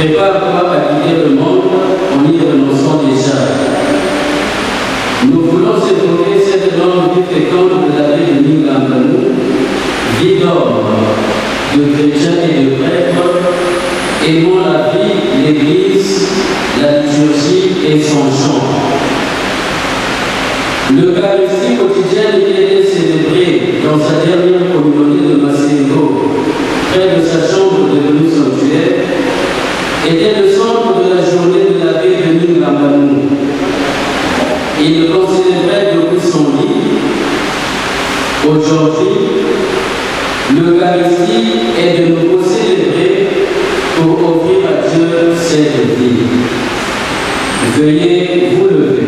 Prépare-toi à quitter le monde en y renonçant déjà. Nous voulons évoquer cette langue plus féconde de la vie de Ningambanou, vie d'homme, de chrétiens et de prêtres, aimant la vie, l'Église, la liturgie et son chant. L'Eucharistie quotidienne qui était célébrée dans sa dernière communauté de Masségo, près de sa chambre devenue sanctuaire, était le centre de la journée de la vie de Ningambanou. Il le considérait depuis son lit. Aujourd'hui, l'Eucharistie est de nouveau célébrée pour offrir à Dieu cette vie. Veuillez vous lever.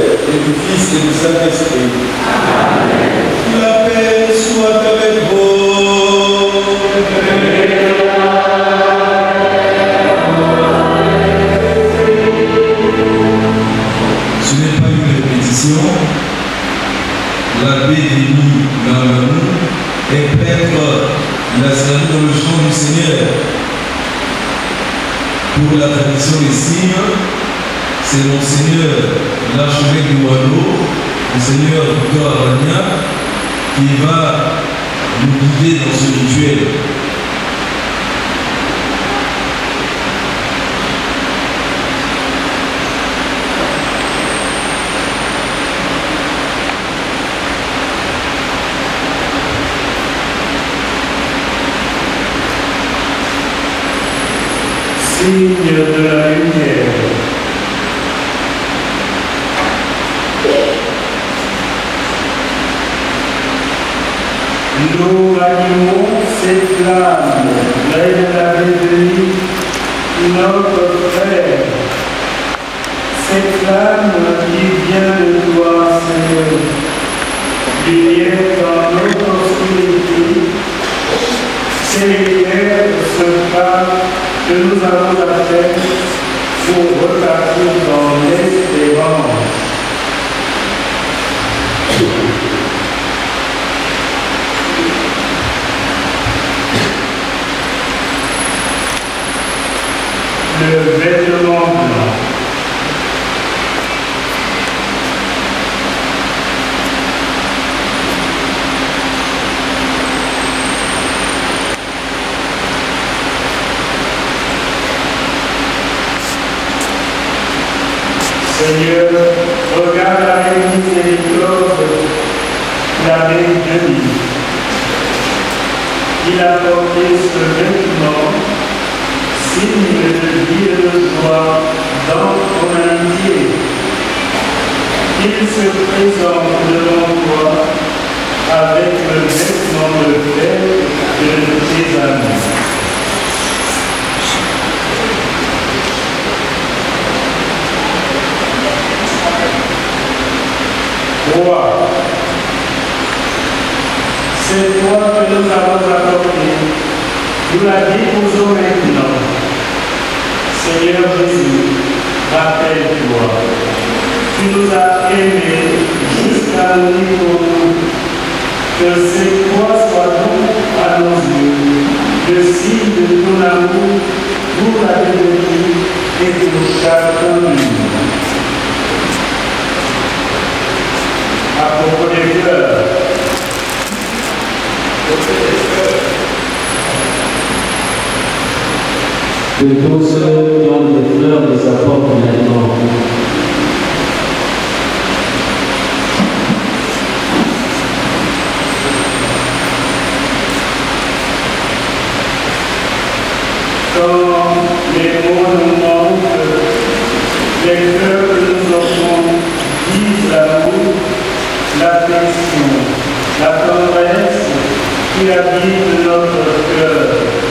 et du Fils et du Saint-Esprit. La paix soit avec vous. Ce n'est pas une répétition. L'abbé Denis Lamamou est prêtre. Il a servi dans le chant du Seigneur. Pour la tradition des signes, c'est Monseigneur l'archevêque du Wallo, Monseigneur Victor Aragnac, qui va nous guider dans ce rituel. Signe de la lumière. Nous animons ces flammes, l'aide l'avait béni, notre frère. Cette flamme qui vient de toi, Seigneur, lumière dans notre obscurité, c'est l'éclair de ce pas que nous avons à faire pour repartir dans l'espérance. Le vêtement blanc. Seigneur, regarde avec miséricorde l'abbé Denis. Il a porté ce vêtement, signe de vie et de joie dans ton amitié. Il se présente devant toi avec le vêtement de fête de tes amis. Roi, c'est toi que nous avons apporté. Nous la déposons maintenant. Seigneur Jésus, rappelle-toi, tu nous as aimés jusqu'à mourir pour nous. Que cette croix soit donc à nos yeux le signe de ton amour pour la vérité et pour chacun de nous. À propos des fleurs, que tous ceux qui ont des fleurs les apportent maintenant. quand les mots nous manquent, les fleurs que nous offrons disent l'amour, l'affection, la tendresse qui habite notre cœur.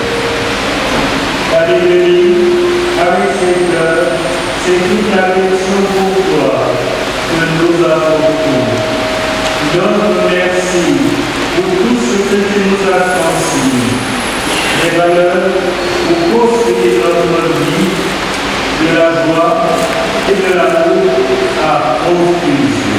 Alléluia, avec ces fleurs, c'est toute l'affection pour toi que nous apportons. Donne merci pour tout ce que tu nous as transmis, les valeurs pour construire notre vie, de la joie et de l'amour à profusion.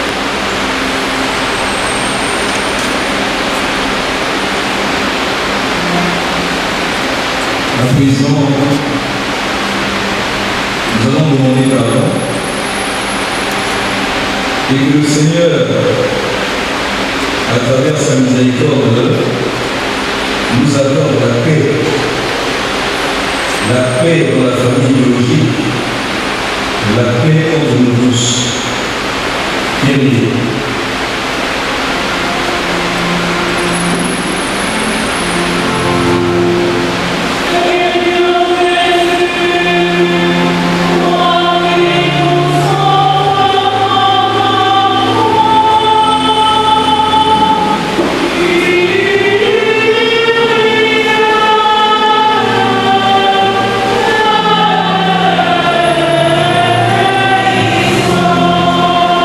À présent, nous allons demander pardon et que le Seigneur, à travers sa miséricorde, nous accorde la paix dans la famille biologique, la paix entre nous tous. Priez. Oh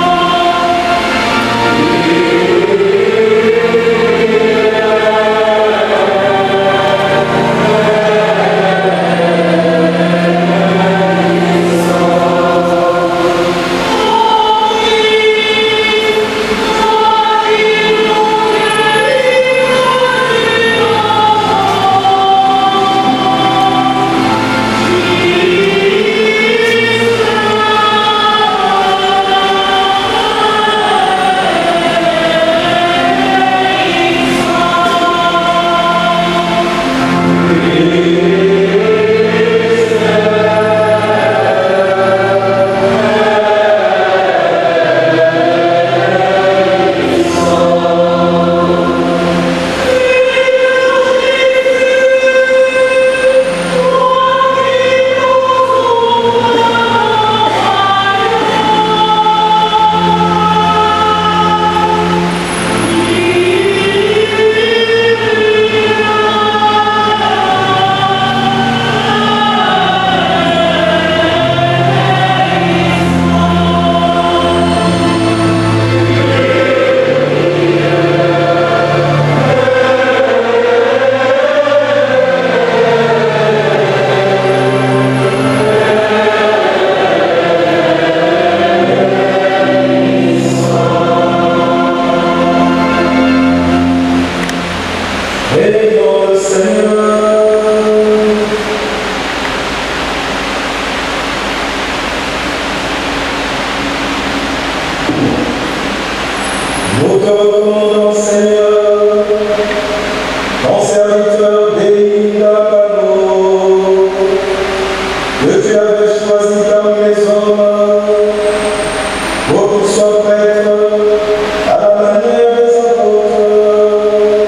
Nous te recommandons, Seigneur, ton serviteur béni d'Apollo, que tu avais choisi parmi les hommes pour qu'il soit prêtre à la manière des apôtres.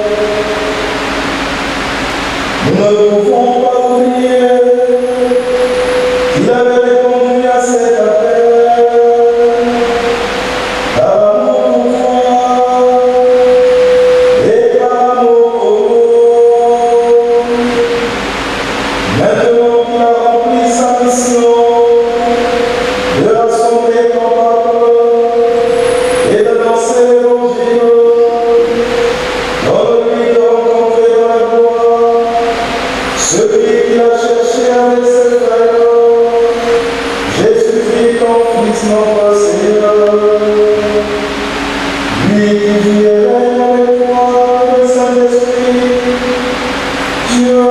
Nous ne pouvons pas oublier qu'il avait été conduit à cet appel par amour pour toi et par amour pour nous. Maintenant qu'il a rempli sa mission de rassembler ton peuple et d'annoncer l'évangile, donne-lui de rencontrer dans la gloire celui qui a cherché avec ses frères, Jésus-Christ, ton Fils, notre Seigneur, lui qui vit et règne avec toi, le Saint-Esprit, Dieu,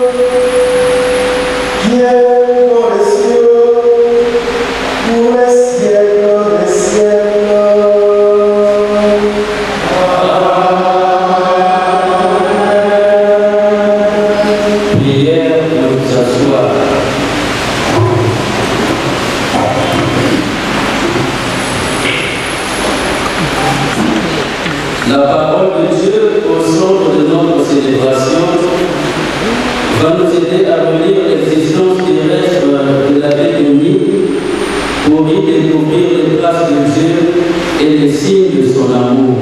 qui est dans les cieux, pour les siècles des siècles. Prière pour nous asseoir. La parole de Dieu au centre de notre célébration va nous aider à relire l'existence terrestre de la Béthanie pour y découvrir les traces de Dieu et les signes de son amour.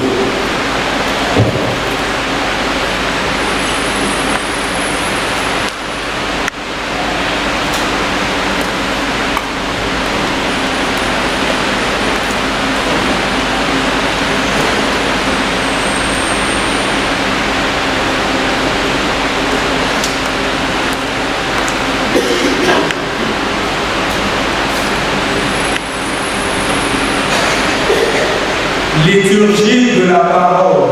Liturgie de la parole.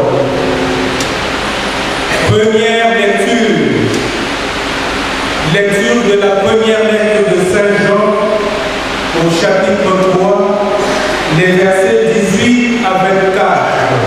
Première lecture. Lecture de la première lettre de Saint Jean au chapitre 3, les versets 18 à 24.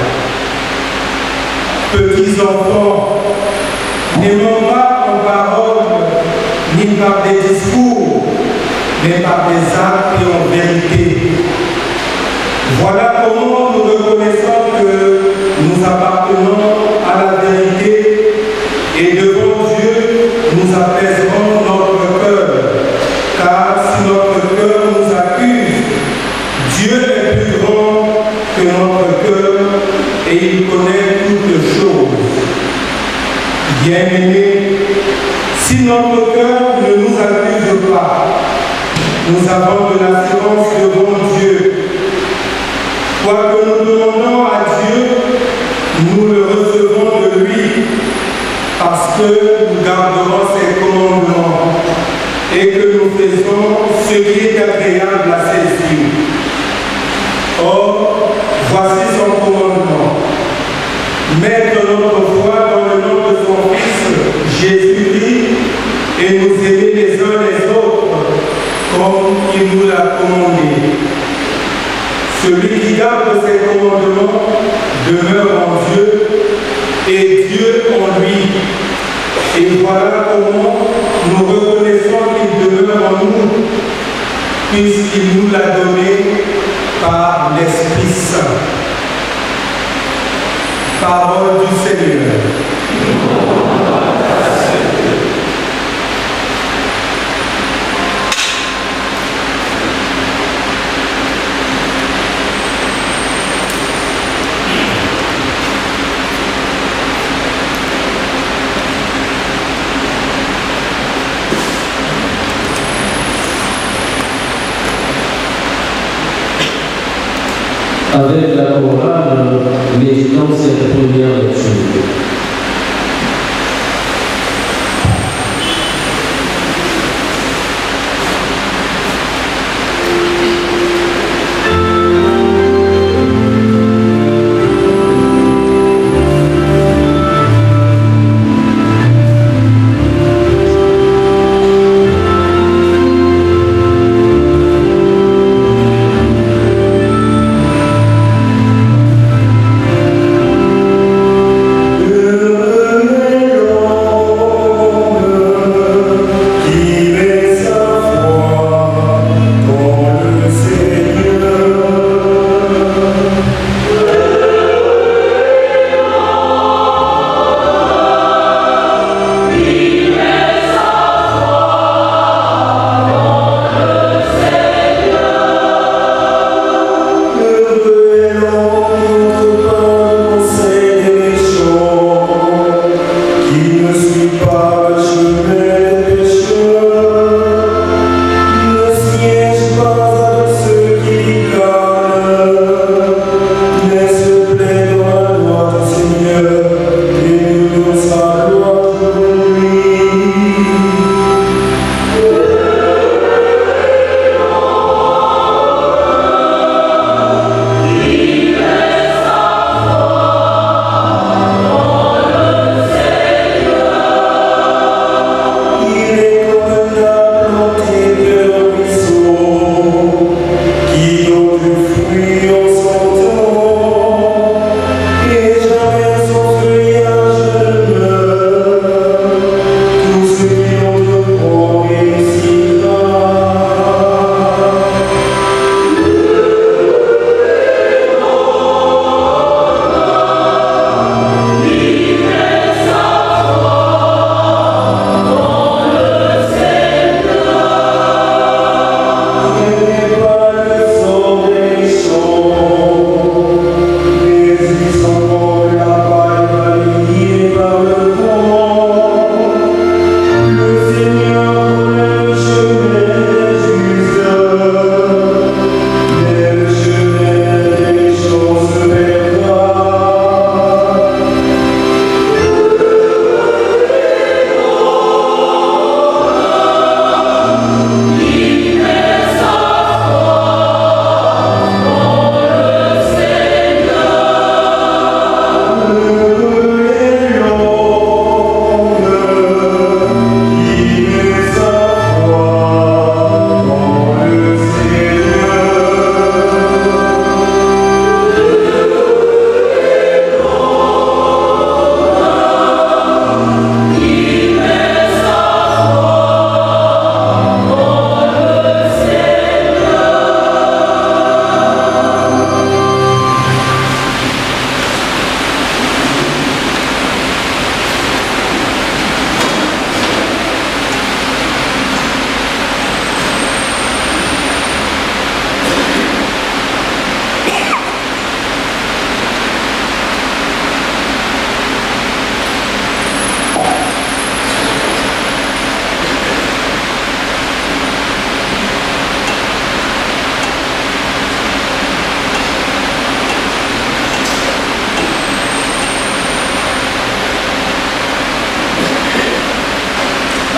Petits enfants, n'aimons pas en parole ni par des discours, mais par des actes et en vérité. Voilà comment nous reconnaissons que nous appartenons à la vérité et devant Dieu nous apaiserons notre cœur. Car si notre cœur nous accuse, Dieu est plus grand que notre cœur et il connaît toutes choses. Bien-aimés, si notre cœur ne nous accuse pas, nous avons de l'assurance devant Dieu. Quoi que nous demandons à Dieu, nous le recevons de lui, parce que nous garderons ses commandements et que nous faisons ce qui est agréable à ses yeux. Or, voici son commandement. Mettre notre foi dans le nom de son Fils, Jésus-Christ, et nous aimer les uns les autres, comme il nous l'a commandé. Celui qui garde ses commandements demeure en Dieu et Dieu en lui. Et voilà comment nous reconnaissons qu'il demeure en nous, puisqu'il nous l'a donné par l'Esprit Saint. Parole du Seigneur. Avec la chorale, méditons cette première lecture.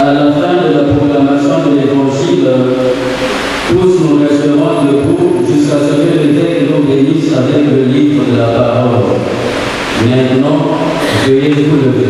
À la fin de la proclamation de l'Évangile, tous nous resterons debout jusqu'à ce que l'évêque nous bénisse avec le livre de la parole. Maintenant, veuillez vous lever.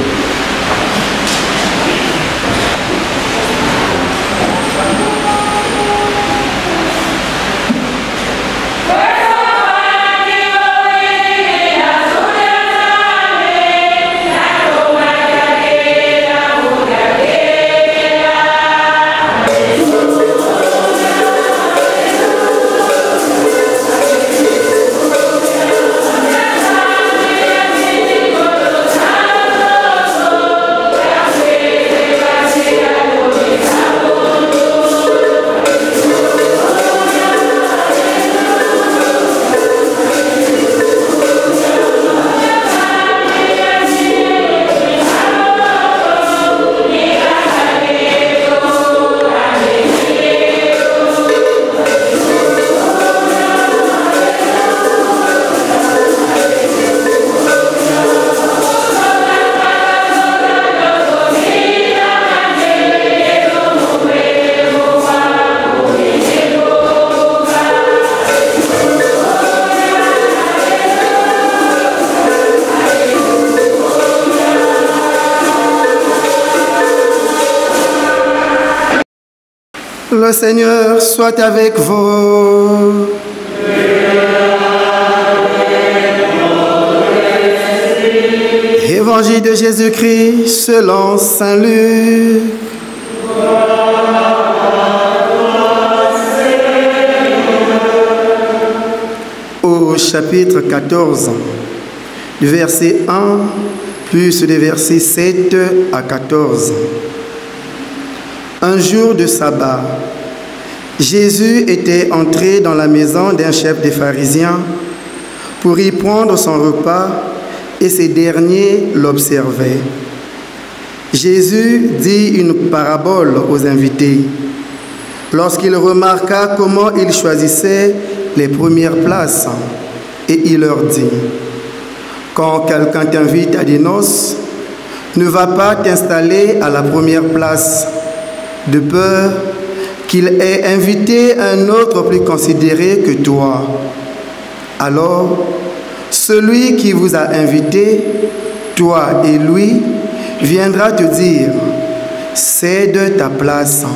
Le Seigneur soit avec vous. Évangile de Jésus-Christ selon saint Luc. Au chapitre 14, du verset 1, plus des versets 7 à 14. Un jour de sabbat, Jésus était entré dans la maison d'un chef des pharisiens pour y prendre son repas et ces derniers l'observaient. Jésus dit une parabole aux invités lorsqu'il remarqua comment ils choisissaient les premières places et il leur dit: quand quelqu'un t'invite à des noces, ne va pas t'installer à la première place, de peur qu'il ait invité un autre plus considéré que toi. Alors, celui qui vous a invité, toi et lui, viendra te dire: cède ta place.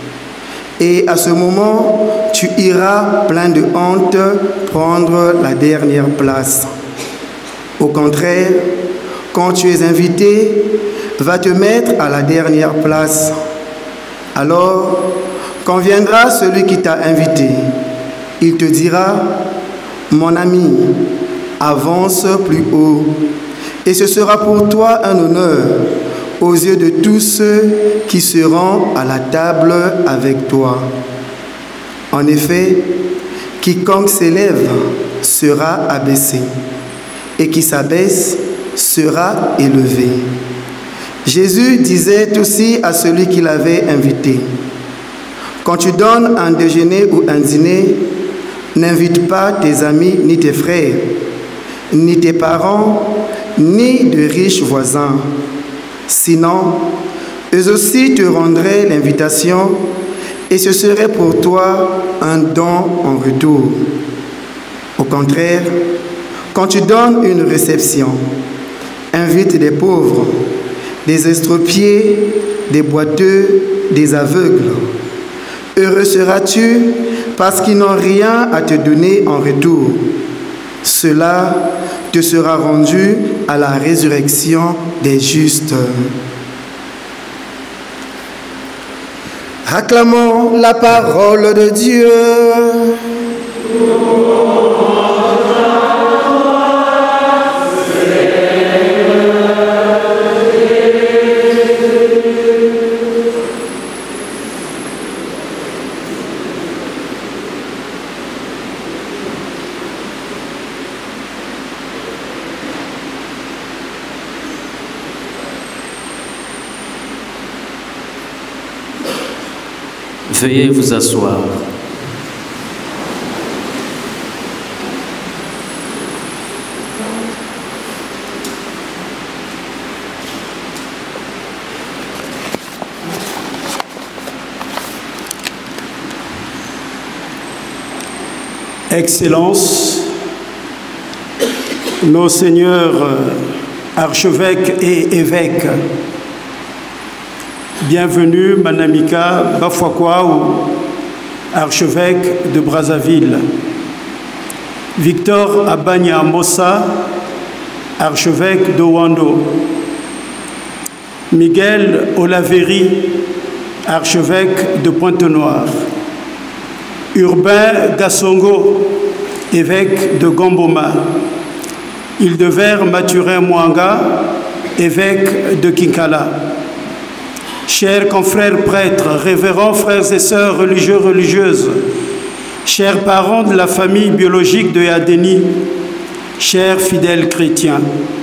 Et à ce moment, tu iras plein de honte prendre la dernière place. Au contraire, quand tu es invité, va te mettre à la dernière place. Alors, quand viendra celui qui t'a invité, il te dira: mon ami, avance plus haut. Et ce sera pour toi un honneur aux yeux de tous ceux qui seront à la table avec toi. En effet, quiconque s'élève sera abaissé, et qui s'abaisse sera élevé. Jésus disait aussi à celui qui l'avait invité: quand tu donnes un déjeuner ou un dîner, n'invite pas tes amis ni tes frères, ni tes parents, ni de riches voisins. Sinon, eux aussi te rendraient l'invitation et ce serait pour toi un don en retour. Au contraire, quand tu donnes une réception, invite des pauvres, des estropiés, des boiteux, des aveugles. Heureux seras-tu parce qu'ils n'ont rien à te donner en retour. Cela te sera rendu à la résurrection des justes. Acclamons la parole de Dieu. Veuillez vous asseoir. Excellences, nos seigneurs archevêques et évêques, bienvenue Manamika Bafouakwa, archevêque de Brazzaville, Victor Abanya Mossa, archevêque de Wando, Miguel Olaveri, archevêque de Pointe-Noire, Urbain Gassongo, évêque de Gomboma, Hildevert Mathurin Mwanga, évêque de Kinkala. Chers confrères prêtres, révérends frères et sœurs religieux, religieuses, chers parents de la famille biologique de Yadeni, chers fidèles chrétiens,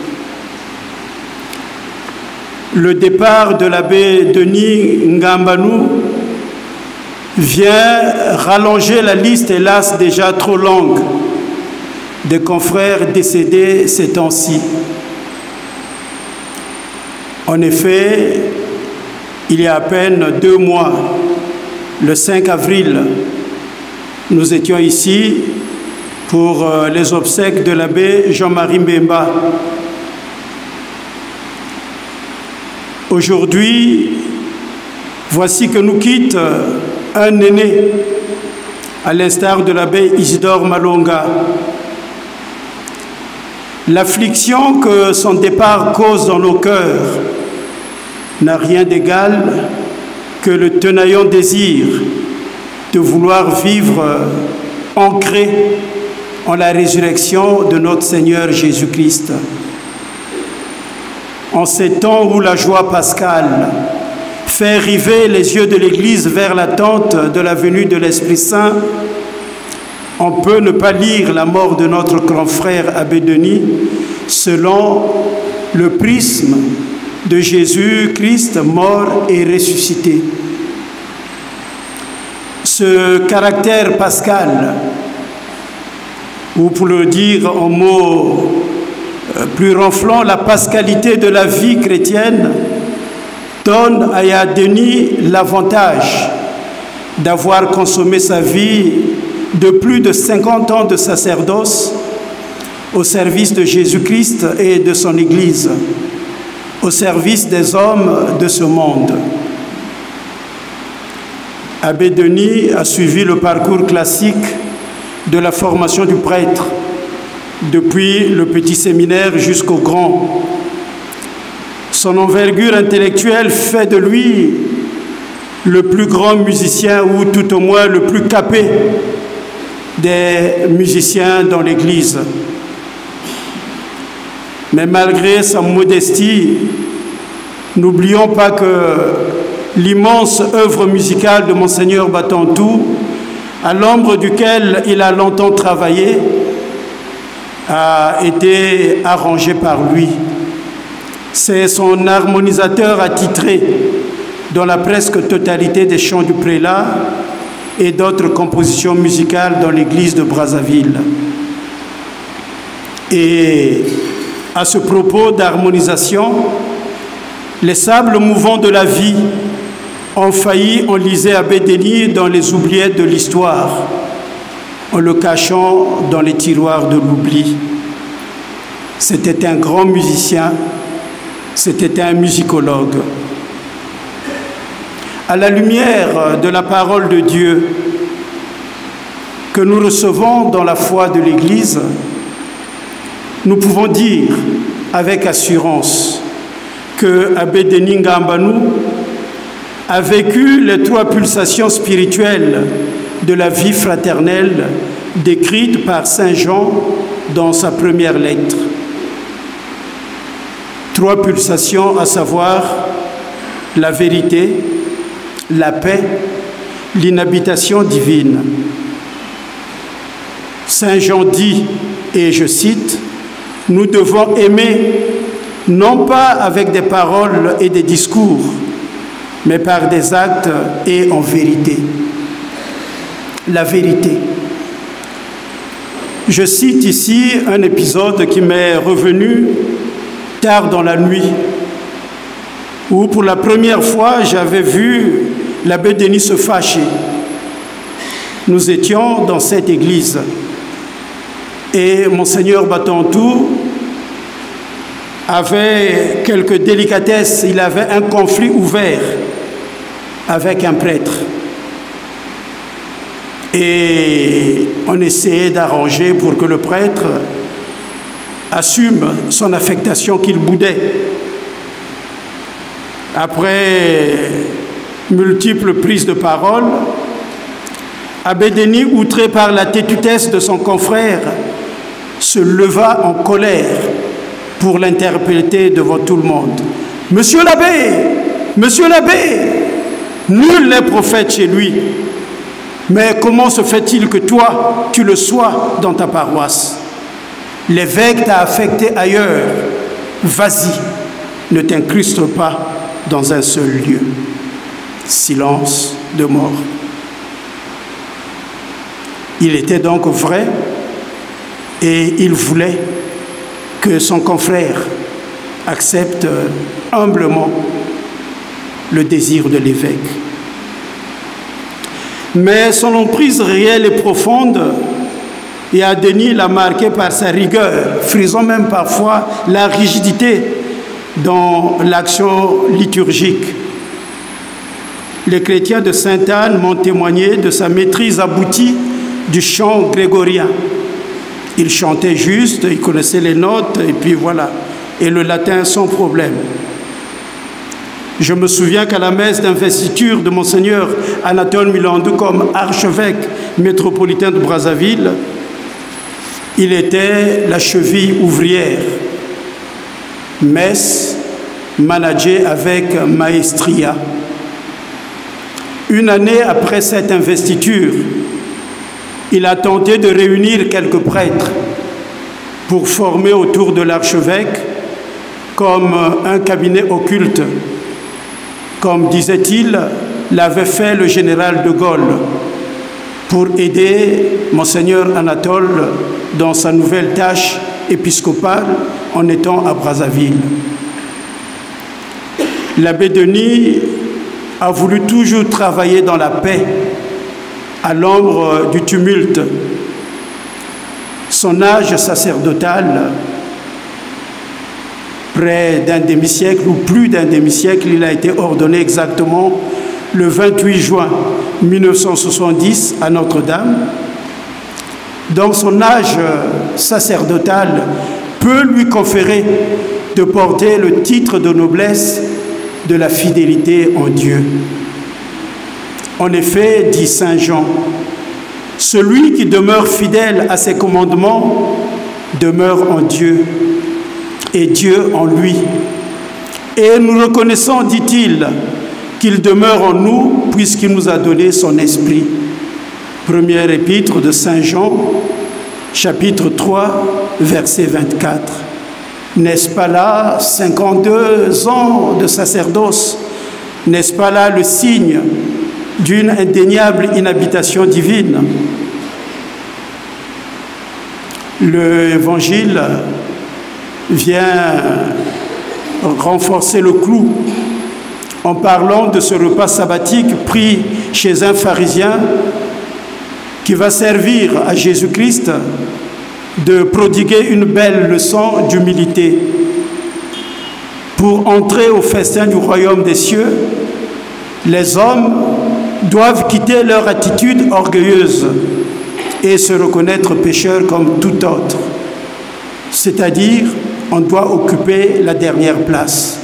le départ de l'abbé Denis Ngambanou vient rallonger la liste, hélas déjà trop longue, des confrères décédés ces temps-ci. En effet, il y a à peine 2 mois, le 5 avril, nous étions ici pour les obsèques de l'abbé Jean-Marie Mbemba. Aujourd'hui, voici que nous quitte un aîné, à l'instar de l'abbé Isidore Malonga. L'affliction que son départ cause dans nos cœurs n'a rien d'égal que le tenaillant désir de vouloir vivre ancré en la résurrection de notre Seigneur Jésus-Christ. En ces temps où la joie pascale fait river les yeux de l'Église vers l'attente de la venue de l'Esprit Saint, on peut ne pas lire la mort de notre grand frère Abbé Denis selon le prisme de Jésus-Christ mort et ressuscité. Ce caractère pascal, ou pour le dire en mots plus ronflants, la pascalité de la vie chrétienne, donne à Yadeni l'avantage d'avoir consommé sa vie de plus de 50 ans de sacerdoce au service de Jésus-Christ et de son Église, au service des hommes de ce monde. Abbé Denis a suivi le parcours classique de la formation du prêtre, depuis le petit séminaire jusqu'au grand. Son envergure intellectuelle fait de lui le plus grand musicien, ou tout au moins le plus capé des musiciens dans l'Église. Mais malgré sa modestie, n'oublions pas que l'immense œuvre musicale de Monseigneur Batantou, à l'ombre duquel il a longtemps travaillé, a été arrangée par lui. C'est son harmonisateur attitré dans la presque totalité des chants du prélat et d'autres compositions musicales dans l'église de Brazzaville. Et à ce propos d'harmonisation, les sables mouvants de la vie ont failli enliser Abbé Denis dans les oubliettes de l'histoire, en le cachant dans les tiroirs de l'oubli. C'était un grand musicien, c'était un musicologue. À la lumière de la parole de Dieu que nous recevons dans la foi de l'Église, nous pouvons dire avec assurance que Abbé Denis Ngambanou a vécu les 3 pulsations spirituelles de la vie fraternelle décrites par Saint Jean dans sa première lettre. 3 pulsations, à savoir la vérité, la paix, l'inhabitation divine. Saint Jean dit, et je cite, « Nous devons aimer, non pas avec des paroles et des discours, mais par des actes et en vérité. » La vérité. Je cite ici un épisode qui m'est revenu tard dans la nuit, où pour la première fois j'avais vu l'abbé Denis se fâcher. Nous étions dans cette église Et Monseigneur Batantou avait quelques délicatesses, il avait un conflit ouvert avec un prêtre. Et on essayait d'arranger pour que le prêtre assume son affectation qu'il boudait. Après multiples prises de parole, Abbé Denis, outré par la têtutesse de son confrère, se leva en colère pour l'interpréter devant tout le monde. « Monsieur l'abbé, nul n'est prophète chez lui. Mais comment se fait-il que toi, tu le sois dans ta paroisse? L'évêque t'a affecté ailleurs. Vas-y, ne t'incruste pas dans un seul lieu. » Silence de mort. Il était donc vrai et il voulait que son confrère accepte humblement le désir de l'évêque. Mais son emprise réelle et profonde, et à Denis l'a marqué par sa rigueur, frisant même parfois la rigidité dans l'action liturgique. Les chrétiens de Sainte-Anne m'ont témoigné de sa maîtrise aboutie du chant grégorien. Il chantait juste, il connaissait les notes, et puis voilà, et le latin sans problème. Je me souviens qu'à la messe d'investiture de Monseigneur Anatole Milandou comme archevêque métropolitain de Brazzaville, il était la cheville ouvrière. Messe managée avec maestria. Une année après cette investiture, il a tenté de réunir quelques prêtres pour former autour de l'archevêque comme un cabinet occulte, comme disait-il, l'avait fait le général de Gaulle pour aider Monseigneur Anatole dans sa nouvelle tâche épiscopale en étant à Brazzaville. L'abbé Denis a voulu toujours travailler dans la paix, à l'ombre du tumulte. Son âge sacerdotal, près d'un demi-siècle ou plus d'un demi-siècle, il a été ordonné exactement le 28 juin 1970 à Notre-Dame. Donc son âge sacerdotal peut lui conférer de porter le titre de noblesse de la fidélité en Dieu. En effet, dit saint Jean, celui qui demeure fidèle à ses commandements demeure en Dieu et Dieu en lui. Et nous reconnaissons, dit-il, qu'il demeure en nous puisqu'il nous a donné son esprit. Première épître de saint Jean, chapitre 3, verset 24. N'est-ce pas là 52 ans de sacerdoce? N'est-ce pas là le signe d'une indéniable inhabitation divine? L'Évangile vient renforcer le clou en parlant de ce repas sabbatique pris chez un pharisien qui va servir à Jésus-Christ de prodiguer une belle leçon d'humilité. Pour entrer au festin du royaume des cieux, les hommes doivent quitter leur attitude orgueilleuse et se reconnaître pécheurs comme tout autre. C'est-à-dire, on doit occuper la dernière place.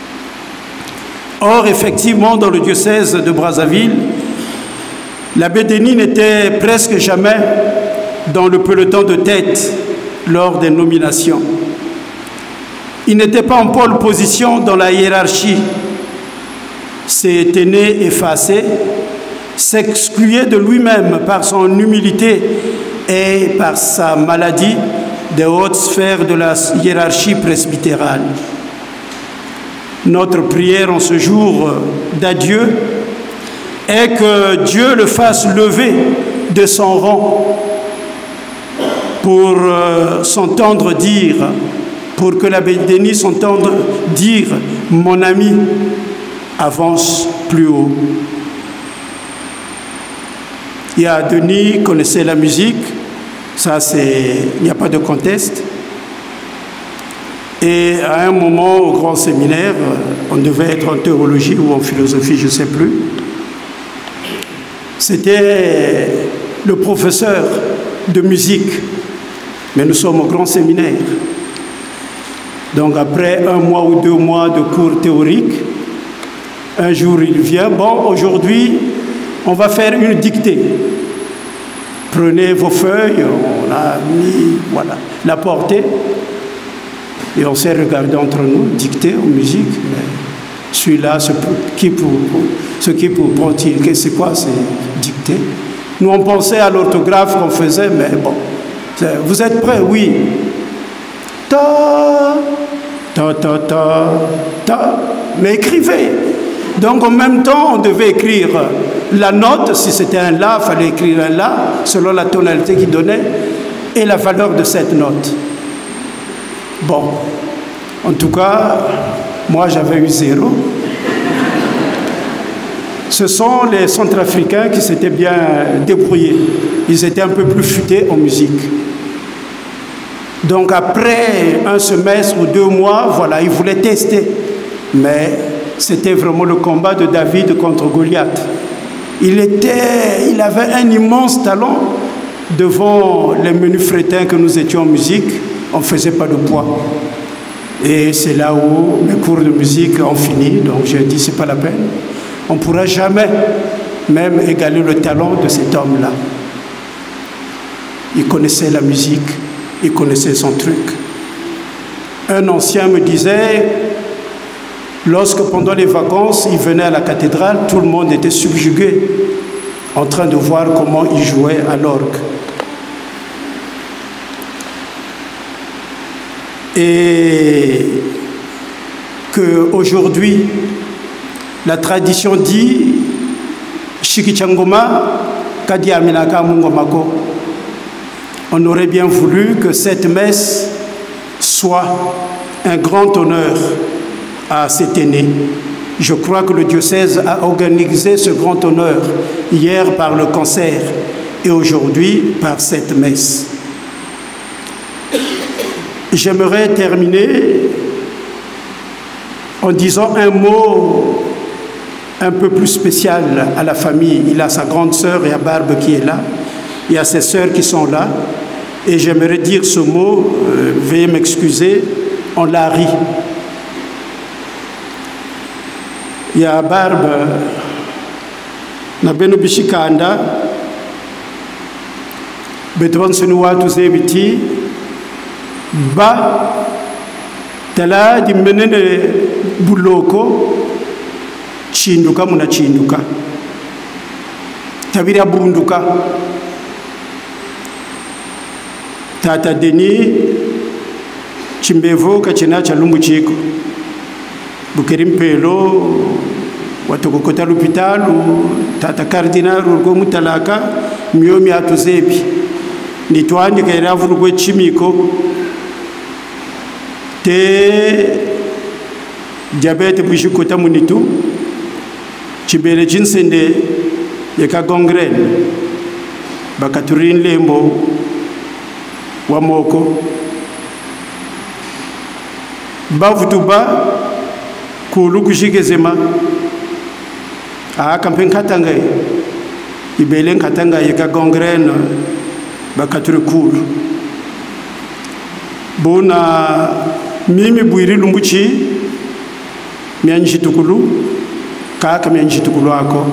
Or, effectivement, dans le diocèse de Brazzaville, l'abbé Denis n'était presque jamais dans le peloton de tête lors des nominations. Il n'était pas en pole position dans la hiérarchie. S'était né effacé, s'excluait de lui-même par son humilité et par sa maladie des hautes sphères de la hiérarchie presbytérale. Notre prière en ce jour d'adieu est que Dieu le fasse lever de son rang pour s'entendre dire, pour que l'abbé Denis s'entende dire « Mon ami, avance plus haut ». Et Denis connaissait la musique, Ça, il n'y a pas de conteste. Et à un moment, au grand séminaire, on devait être en théologie ou en philosophie, je ne sais plus. C'était le professeur de musique, mais nous sommes au grand séminaire. Donc après 1 mois ou 2 mois de cours théoriques, un jour il vient, bon, aujourd'hui, on va faire une dictée. Prenez vos feuilles, on a mis, voilà, la portée, et on s'est regardé entre nous, dictée en musique. Celui-là, ce qui c'est quoi, c'est dictée. Nous, on pensait à l'orthographe qu'on faisait, mais bon. Vous êtes prêts? Oui. Ta, ta, ta, ta, ta. Mais écrivez. Donc, en même temps, on devait écrire la note. Si c'était un La, il fallait écrire un La, selon la tonalité qu'il donnait, et la valeur de cette note. Bon. En tout cas, moi, j'avais eu 0. Ce sont les Centrafricains qui s'étaient bien débrouillés. Ils étaient un peu plus futés en musique. Donc après 1 semestre ou 2 mois, voilà, ils voulaient tester. Mais c'était vraiment le combat de David contre Goliath. Il avait un immense talent devant les menus frétins que nous étions en musique. On ne faisait pas de poids. Et c'est là où mes cours de musique ont fini. Donc j'ai dit, c'est pas la peine. On ne pourra jamais même égaler le talent de cet homme-là. Il connaissait la musique, il connaissait son truc. Un ancien me disait, lorsque pendant les vacances, il venait à la cathédrale, tout le monde était subjugué, en train de voir comment il jouait à l'orgue. Et qu'aujourd'hui, la tradition dit Shikichangoma Kadiaminaka Mungomako. On aurait bien voulu que cette messe soit un grand honneur à cet aîné. Je crois que le diocèse a organisé ce grand honneur hier par le concert et aujourd'hui par cette messe. J'aimerais terminer en disant un mot un peu plus spécial à la famille. Il a sa grande sœur et à Barbe qui est là. Il y a ses sœurs qui sont là. Et j'aimerais dire ce mot, veuillez m'excuser, on l'a ri. Il y a Barbe, Nabeno Bishikanda, Betwan Senuatu Zebiti, Ba, Tala di Menene Buloko, Chinduka muna chinduka tabira bunduka tata Deni chimbevo kachina cha lumbu chiko bukerimpelo watokokota l'hôpitalu tata cardinal urgo mutalaka myomi atuzebi nitwandika iravurugwe chimiko te diabete bujikota munitu chibere chinsende yeka gangrène bakaturin lembo wa moko bavutuba kulu kushigezema akampen katanga ibelen katanga yeka gangrène bakaturi kulu bona mimi buiri lumbuchi mianji tukulu kaka mianji tukulu ako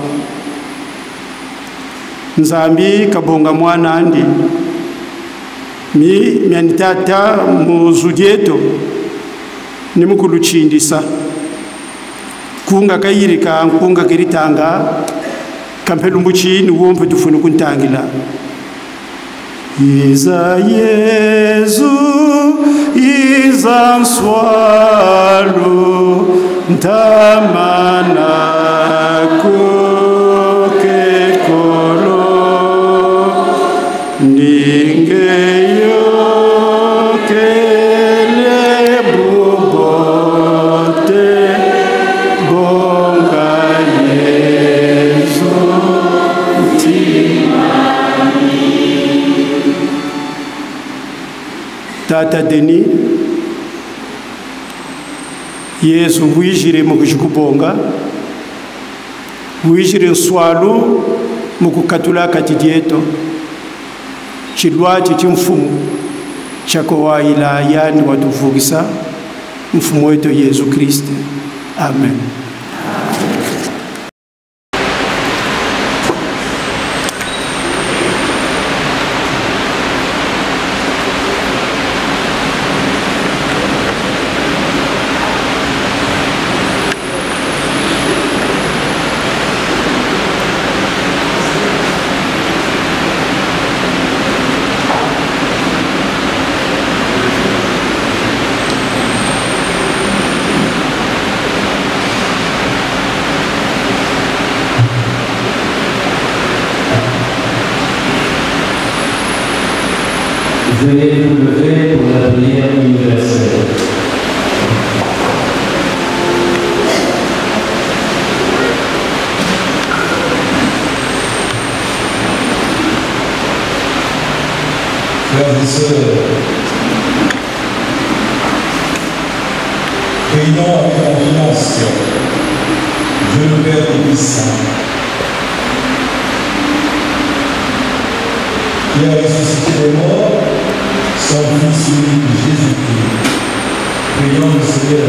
nzambi kabonga mwana andi mianitata muzudieto ni mukulu chindisa kunga kayirika kunga kiritanga kampelumbuchi ni wompe tufunu kuntangila Iza Yesu iza nswalo ntamana koke kolo ningeyo kele bubote bonga Yesu timani Tata Denis, Yesu wijire mu kujikubonga, wijire nswalo mu kukatula kati dieto, chilwachi chimfumu chako waila yani watuvugisa mfumu wetu Yesu Kristo. Amen. Veuillez vous lever pour la prière universelle. Frères et sœurs, prions avec confiance Dieu le Père Tout-Puissant, qui a ressuscité les morts, son Fils unique Jésus-Christ. Prions le Seigneur.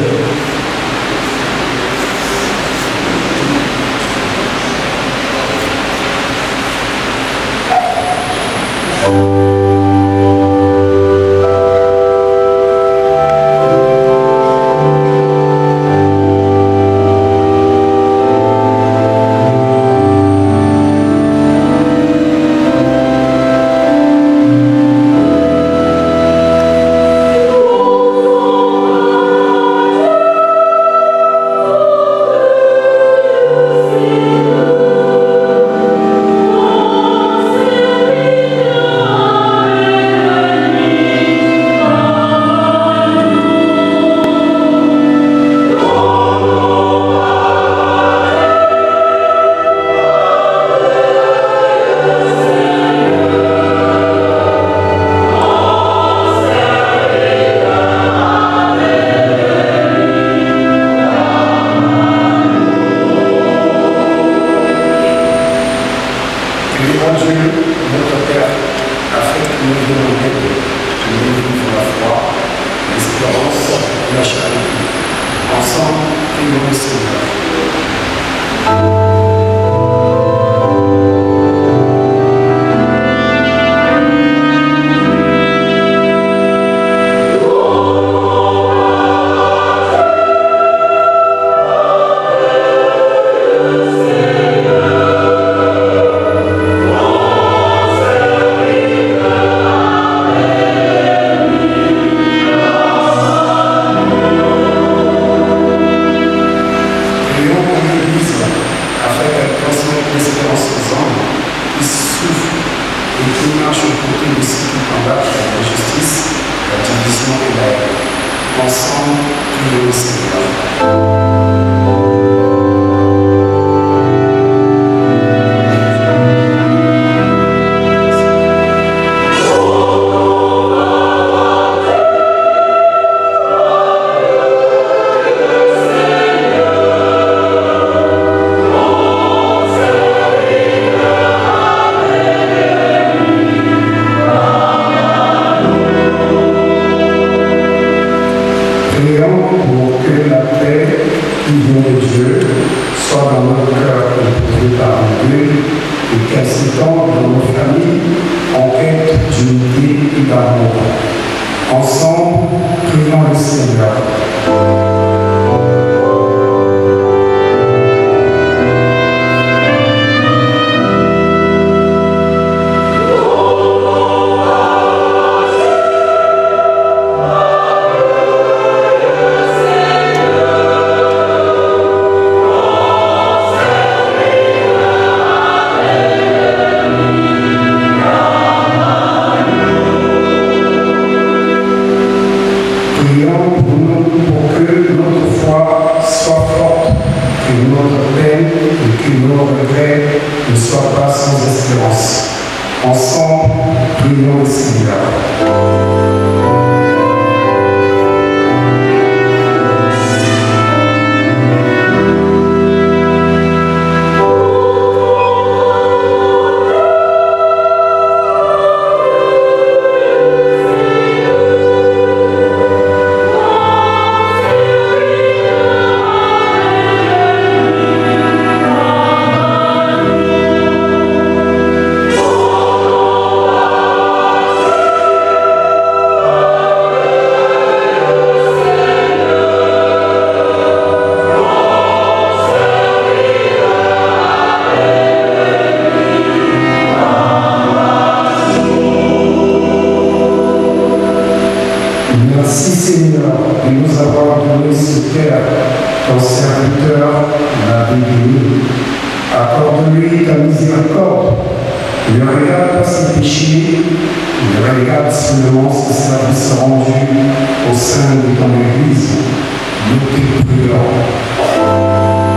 Ensemble, prions le Seigneur. Merci Seigneur de nous avoir donné ce cœur, ton serviteur l'a béni. Accorde-lui ta miséricorde. Ne regarde pas ses péchés, ne regarde seulement ce service rendu au sein de ton Église. Nous te prions.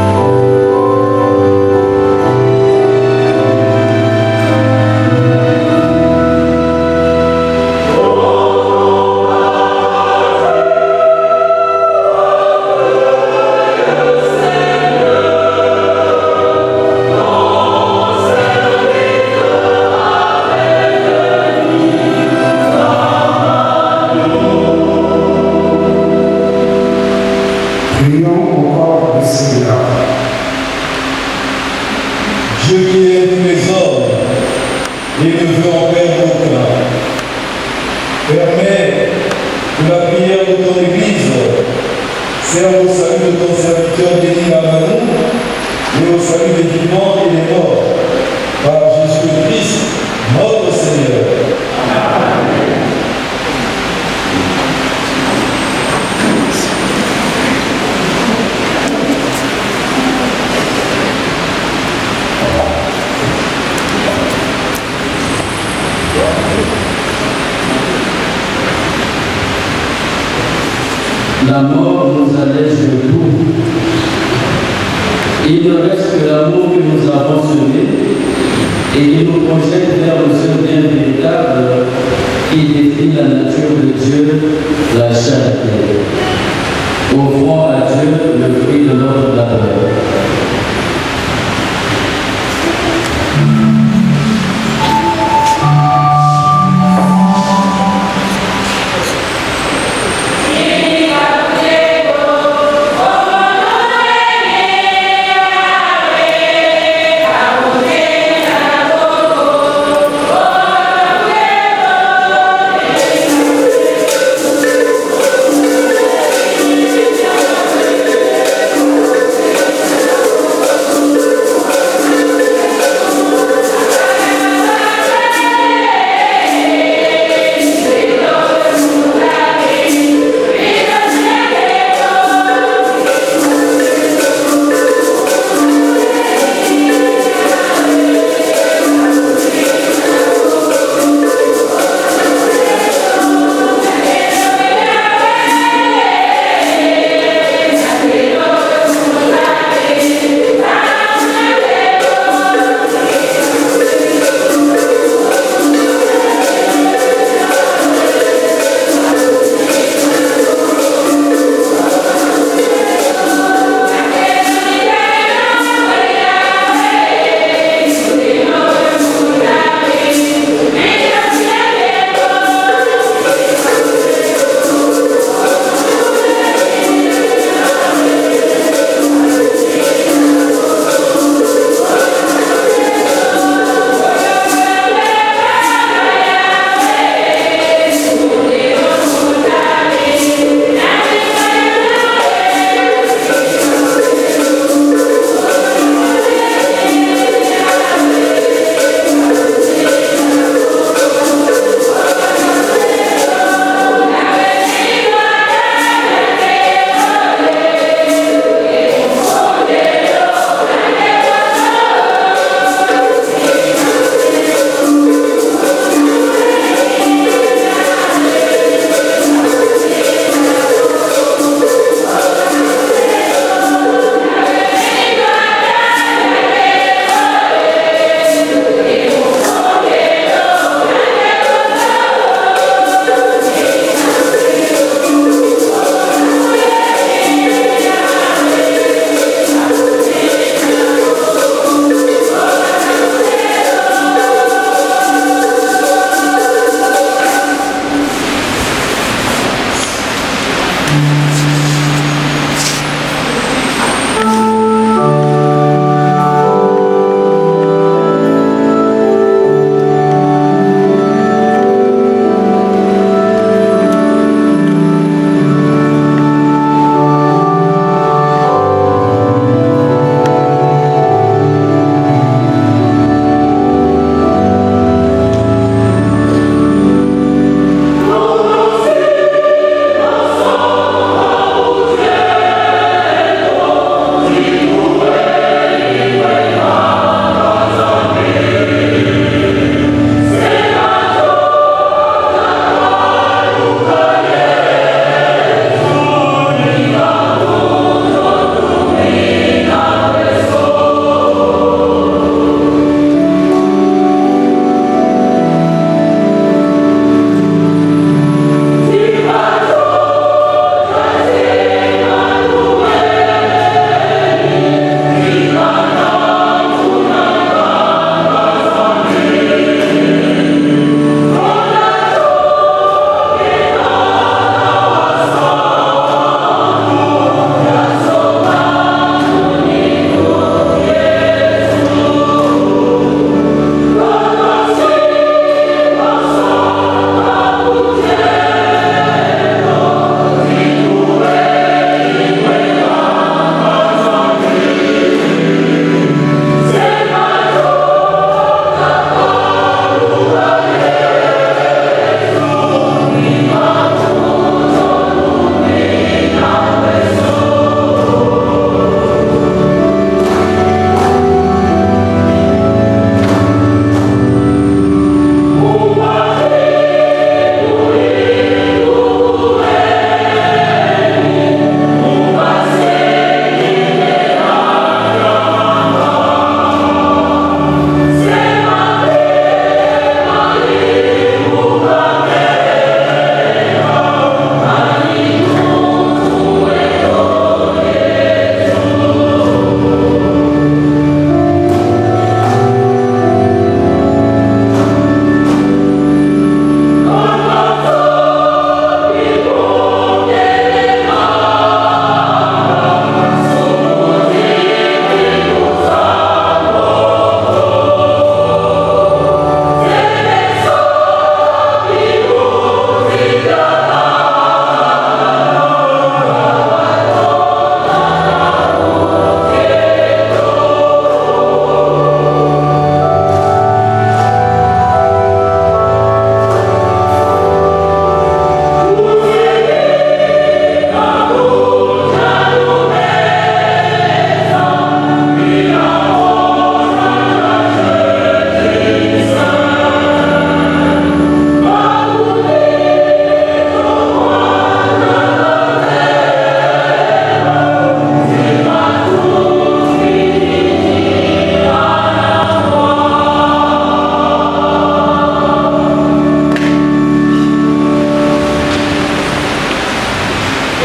La mort nous allège de tout. Il ne reste que l'amour que nous avons semé et il nous projette vers le seul bien véritable qui décrit la nature de Dieu, la charité. Offrons à Dieu le fruit de notre labeur. Amen.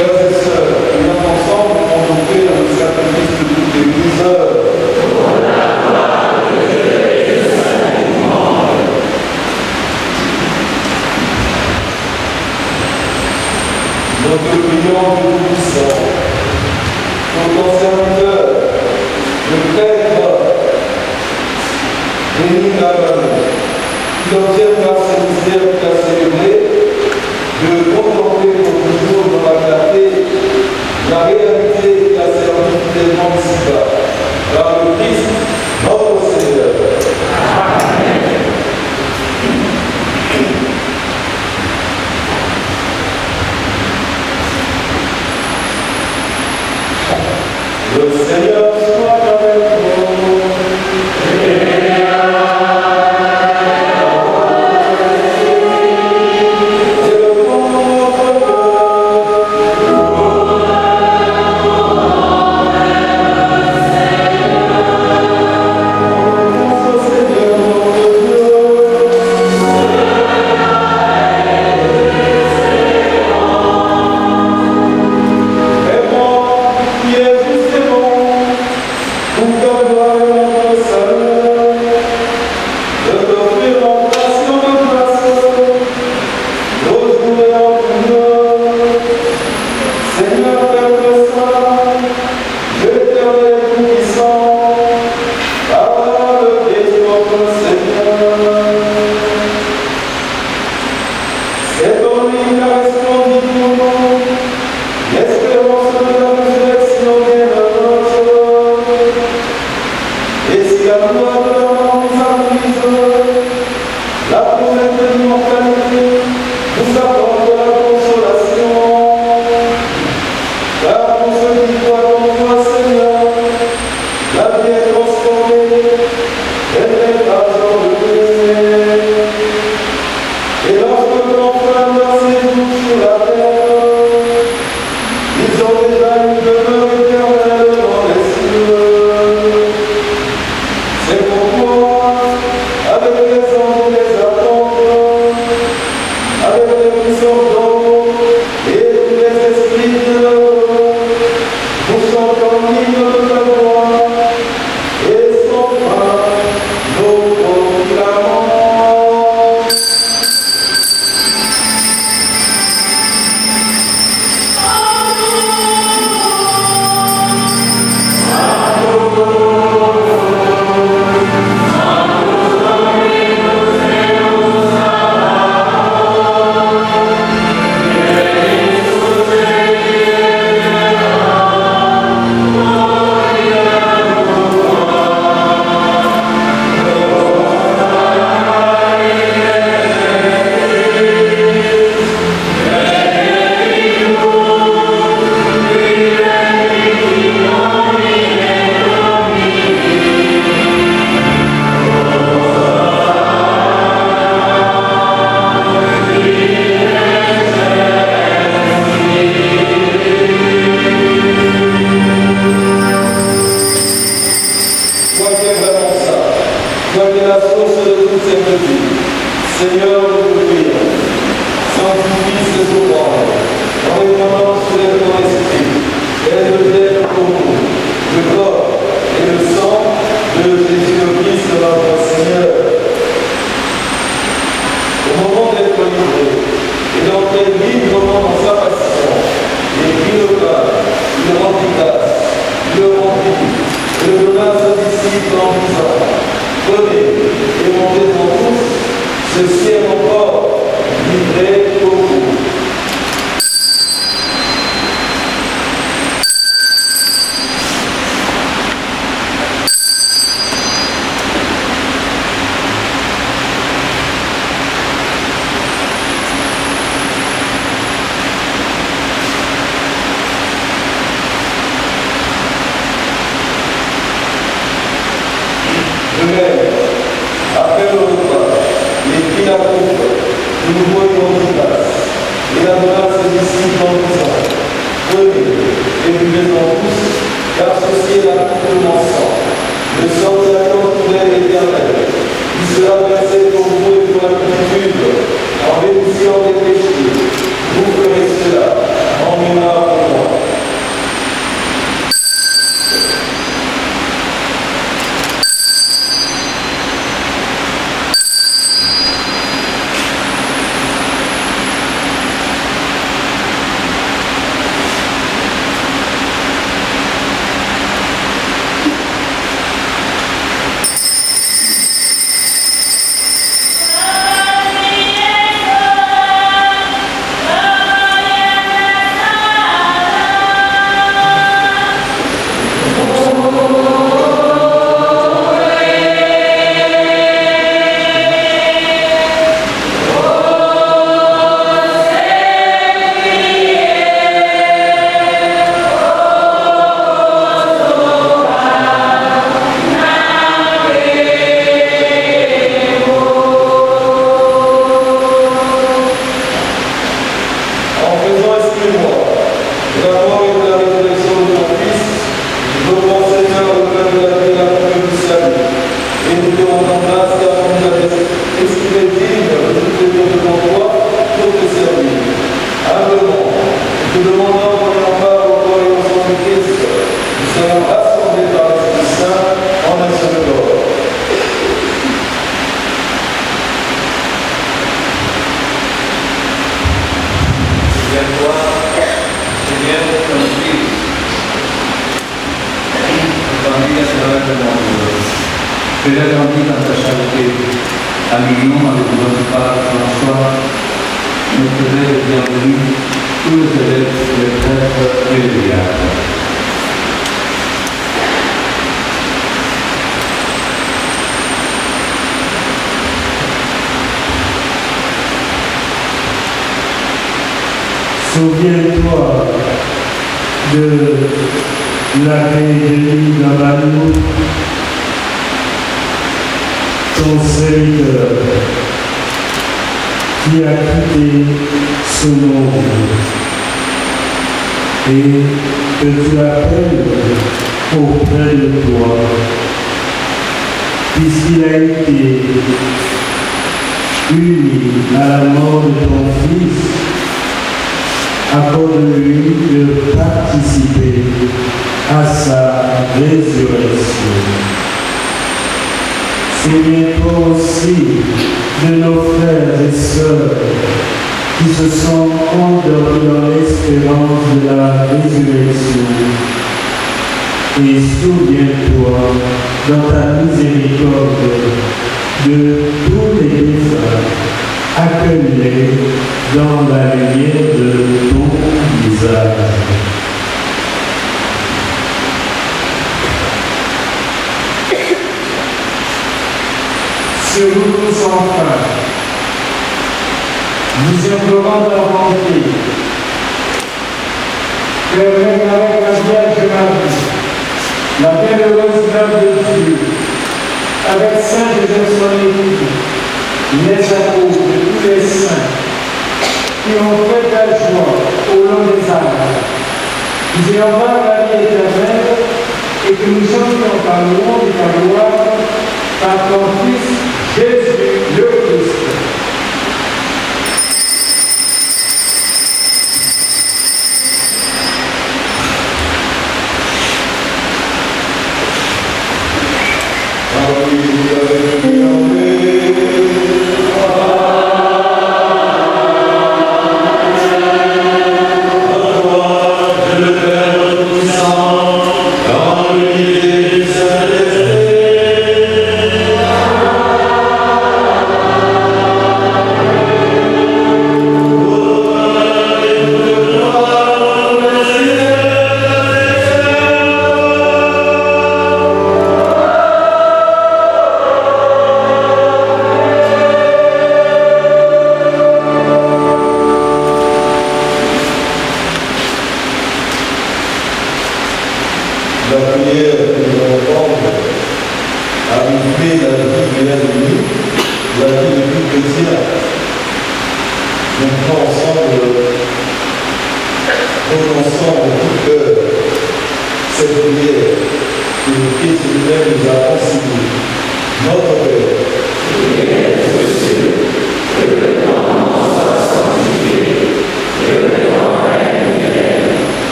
Frères et sœurs, prions ensemble pour offrir le sacrifice de toutes les 10 heures. Nous te prions, Dieu Tout-Puissant, pour ton serviteur, le prêtre Denis Lavallee, qui obtiendra ce mystère qu'il a célébré, de contempler pour toujours dans la clarté la réalité qui a servi fidèlement ici-bas, par le Christ, notre Seigneur. Amen. Le Seigneur soit avec vous. en bénissant les péchés, vous ferez cela en mémoire Fais-la grandir dans ta charité. À l'union avec notre Père François, notre élève bienvenu, tous les élèves, les prêtres et les diacres. Souviens-toi de l'abbé Denis Lavalou, ton serviteur, qui a quitté ce monde et que tu appelles auprès de toi, puisqu'il a été uni à la mort de ton Fils. Accorde-lui de participer à sa résurrection. Souviens-toi aussi de nos frères et sœurs qui se sont endormis dans l'espérance de la résurrection. Et souviens-toi dans ta miséricorde de tous les défunts. Accueille-les dans la lumière de ton visage. Sur vous tous enfin, nous implorons ta bonté, que règne avec la Vierge Marie, la bienheureuse Mère de Dieu, avec Saint Joseph son époux, les apôtres de tous les saints qui ont fait ta joie au long des âges, nous ayons voir la vie éternelle et que nous chantions par le monde et ta gloire par ton Fils Jésus le Christ.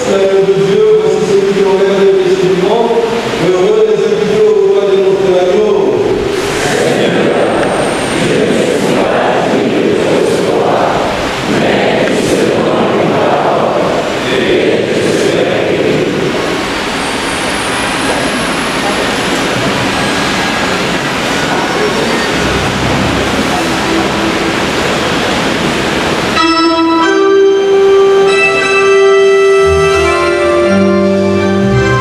Voici l'agneau de Dieu, voici celui qui enlève les péchés du monde. Heureux les invités au repas de notre agneau. Amen.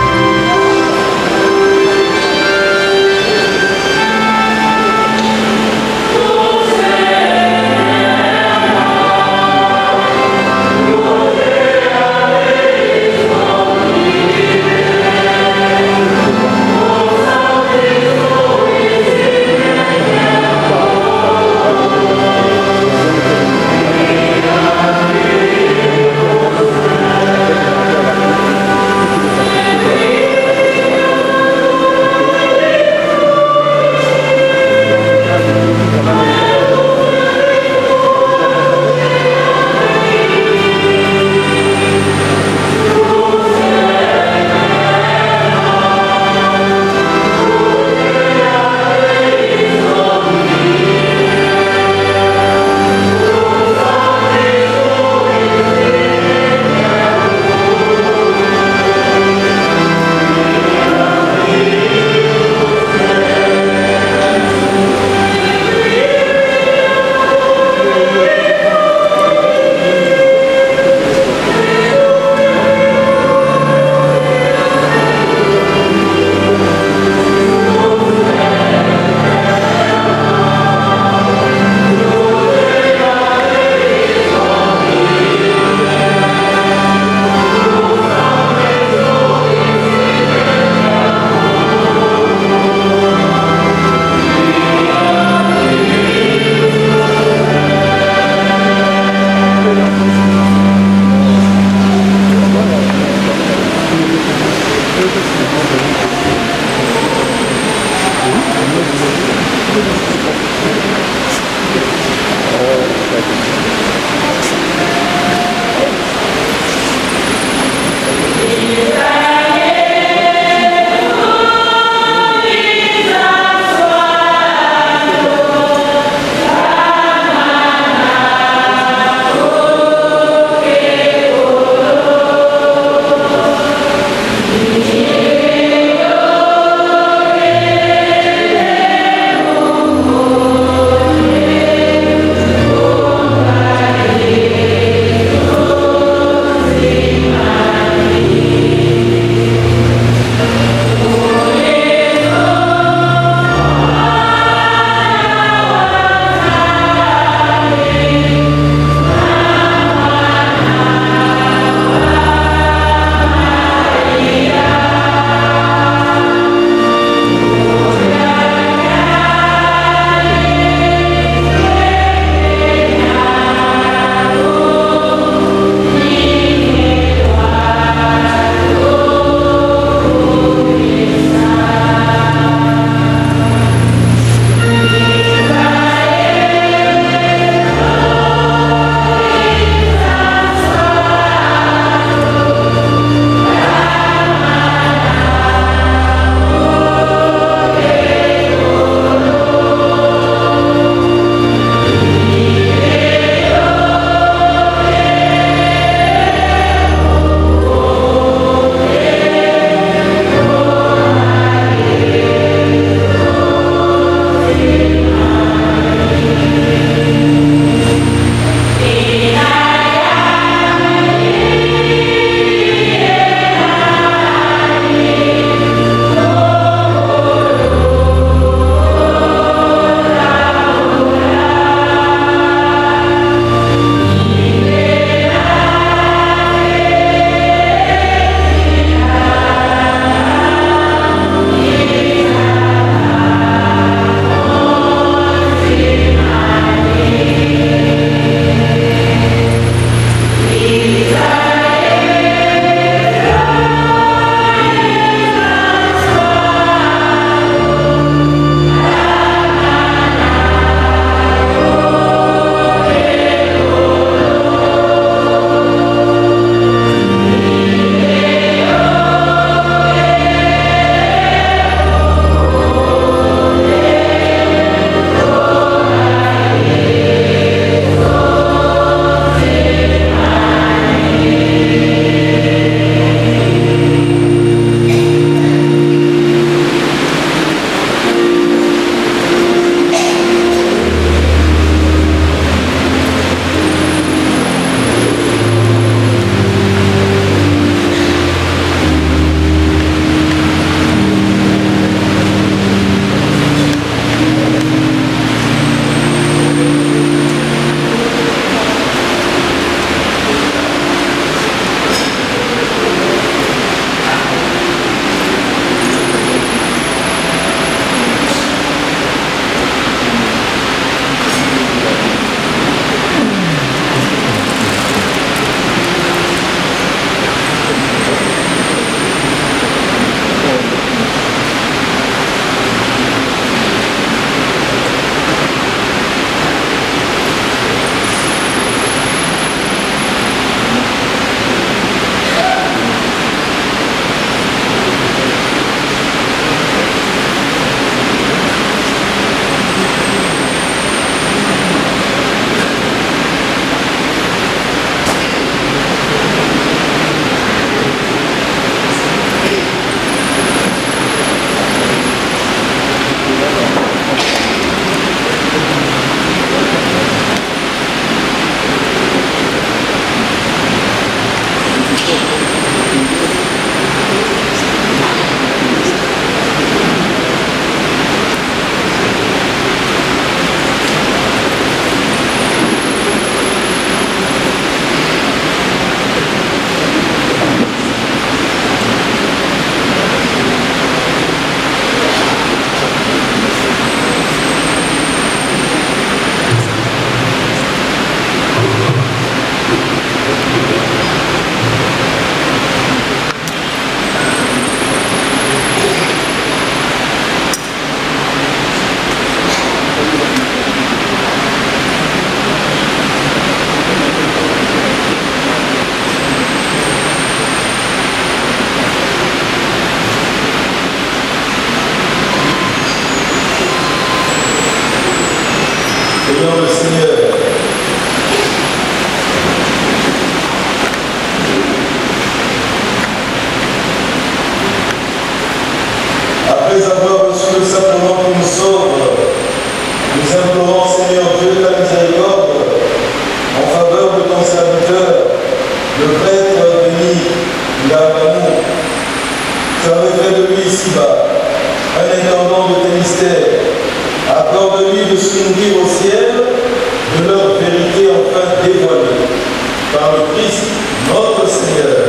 d'amour. Tu avais fait de lui ici-bas un intendant de tes mystères. Accorde-lui de se nourrir au ciel de leur vérité enfin dévoilée par le Christ notre Seigneur.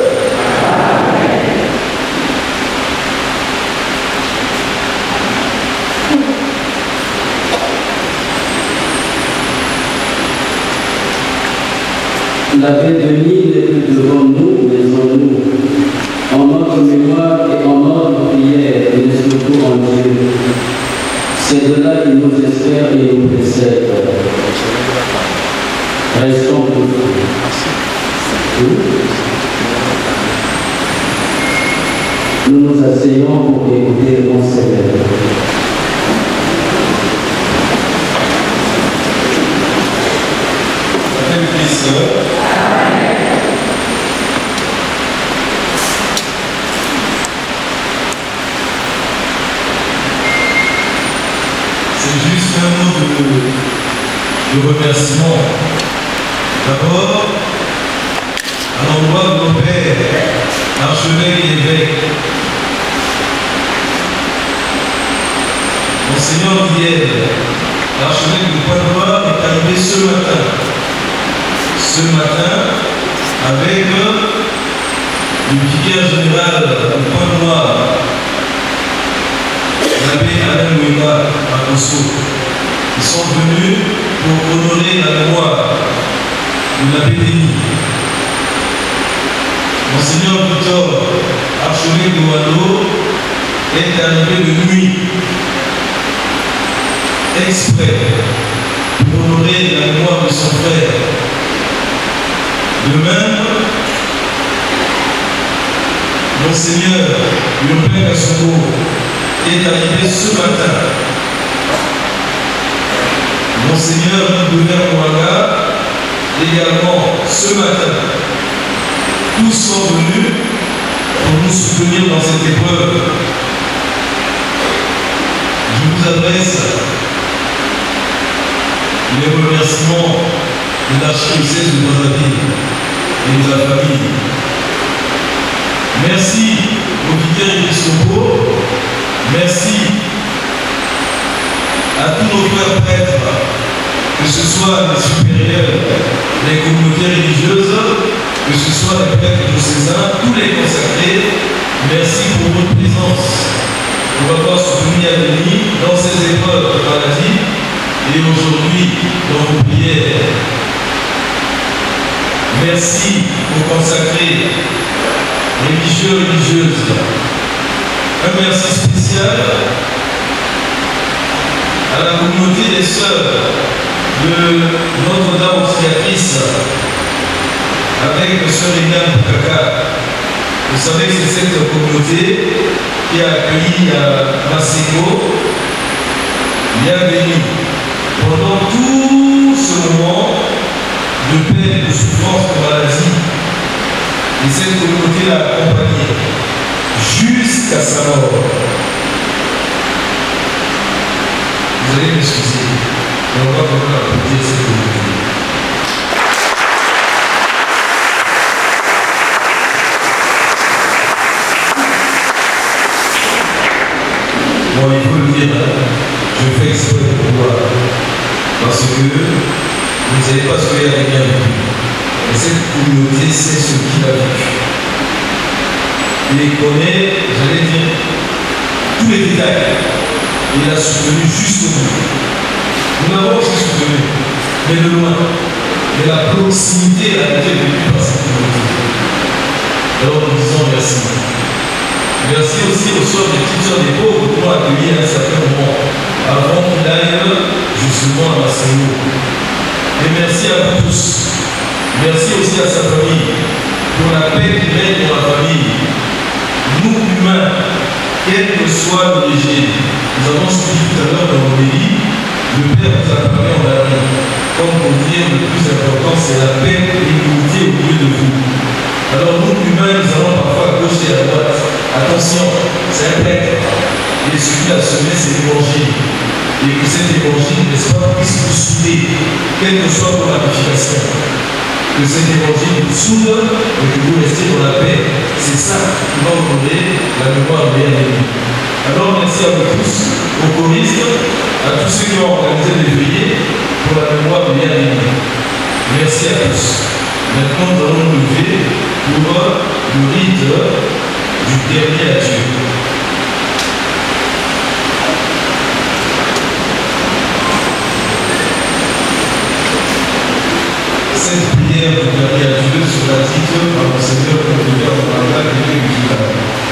La paix de Denis n'est plus devant nous, mais en nous. En notre mémoire et en notre prière, il est surtout en Dieu. C'est de là qu'il nous espère et nous précède. Restons tous. Nous nous asseyons pour écouter le Seigneur. C'est juste un mot de remerciement. D'abord, à l'endroit de nos pères, archevêques et évêques. Monseigneur Guillaume, l'archevêque de Pointe-Noire, est arrivé ce matin. Avec le vicaire général de Pointe-Noire, l'abbé Alain Mouima à Kosso. Ils sont venus pour honorer la mémoire de l'abbé Denis. Monseigneur Victor, archevêque de Wado, est arrivé de nuit, exprès, pour honorer la mémoire de son frère. De même, Monseigneur Urbain Kassongo est arrivé ce matin. Monseigneur Gouverneur Mouanga également ce matin. Tous sont venus pour nous soutenir dans cette épreuve. Je vous adresse les remerciements de l'archidiocèse de Brazzaville et de la famille. Merci aux vicaires épiscopaux, merci à tous nos frères prêtres, que ce soit les supérieurs, les communautés religieuses, que ce soit les prêtres diocésains, tous les consacrés, merci pour votre présence, pour avoir soutenu Denis dans ces épreuves de maladie et aujourd'hui dans vos prières. Merci aux consacrés, religieux, religieuses. Un merci spécial à la communauté des sœurs de Notre-Dame Auxiliatrice avec le sœur Eliane Kaka. Vous savez que c'est cette communauté qui a accueilli à Masségo Denis pendant tout ce moment de peine, de souffrance, de maladie. Et cette communauté l'a accompagné jusqu'à sa mort. Vous allez m'excuser, mais on va quand même applaudir cette communauté. Bon, il faut le dire, je fais exprès de pouvoir, parce que vous ne savez pas ce qu'il y a bien vécu. Et cette communauté sait ce qu'il a vécu. Il connaît, j'allais dire, tous les détails. Il a soutenu jusqu'au bout. Nous l'avons aussi soutenu, mais de loin. Mais la proximité a été vécue par cette communauté. Alors nous disons merci. Merci aussi aux soeurs des petites soeurs des pauvres qui l'ont accueilli à un certain moment, avant qu'il aille justement à Masségo. Et merci à vous tous. Merci aussi à sa famille pour la paix qu'il règne dans la famille. Nous, humains, quelle que soit l'origine, nous avons suivi tout à l'heure dans l'homélie, le Père nous a parlé en dernier. Comme pour dire, le plus important, c'est la paix et l'unité au milieu de vous. Alors nous, humains, nous allons parfois à gauche et à droite. Attention, c'est un prêtre. Et celui qui a semé, c'est l'évangile. Et que cet évangile, n'est-ce pas, puisse vous souder, quelle que soit vos ramifications. que cet évangile vous soude et que vous restez dans la paix. C'est ça qui va honorer la mémoire de l'ennemi. Alors merci à vous tous, aux choristes, à tous ceux qui ont organisé les veillées pour la mémoire de l'ennemi. Merci à tous. Maintenant, nous allons nous lever pour le rite du dernier adieu. Cette prière du dernier adieu sera dite par le Seigneur Conducteur de la Plaque de l'Église.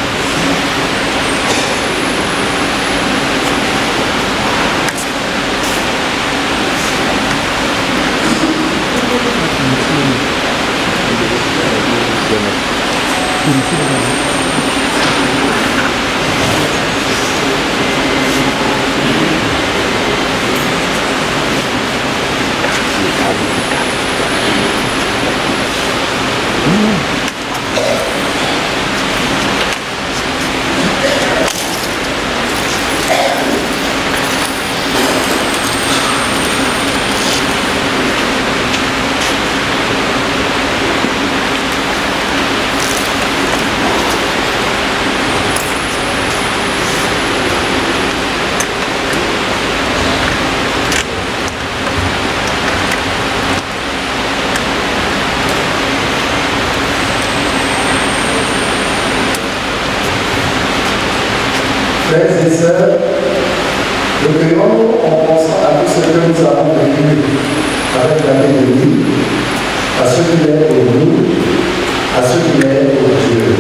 Frères et sœurs, recueillons en pensant à tout ce que nous avons vécu avec la pandémie, à ce qu'il est pour nous, à ce qu'il est pour Dieu.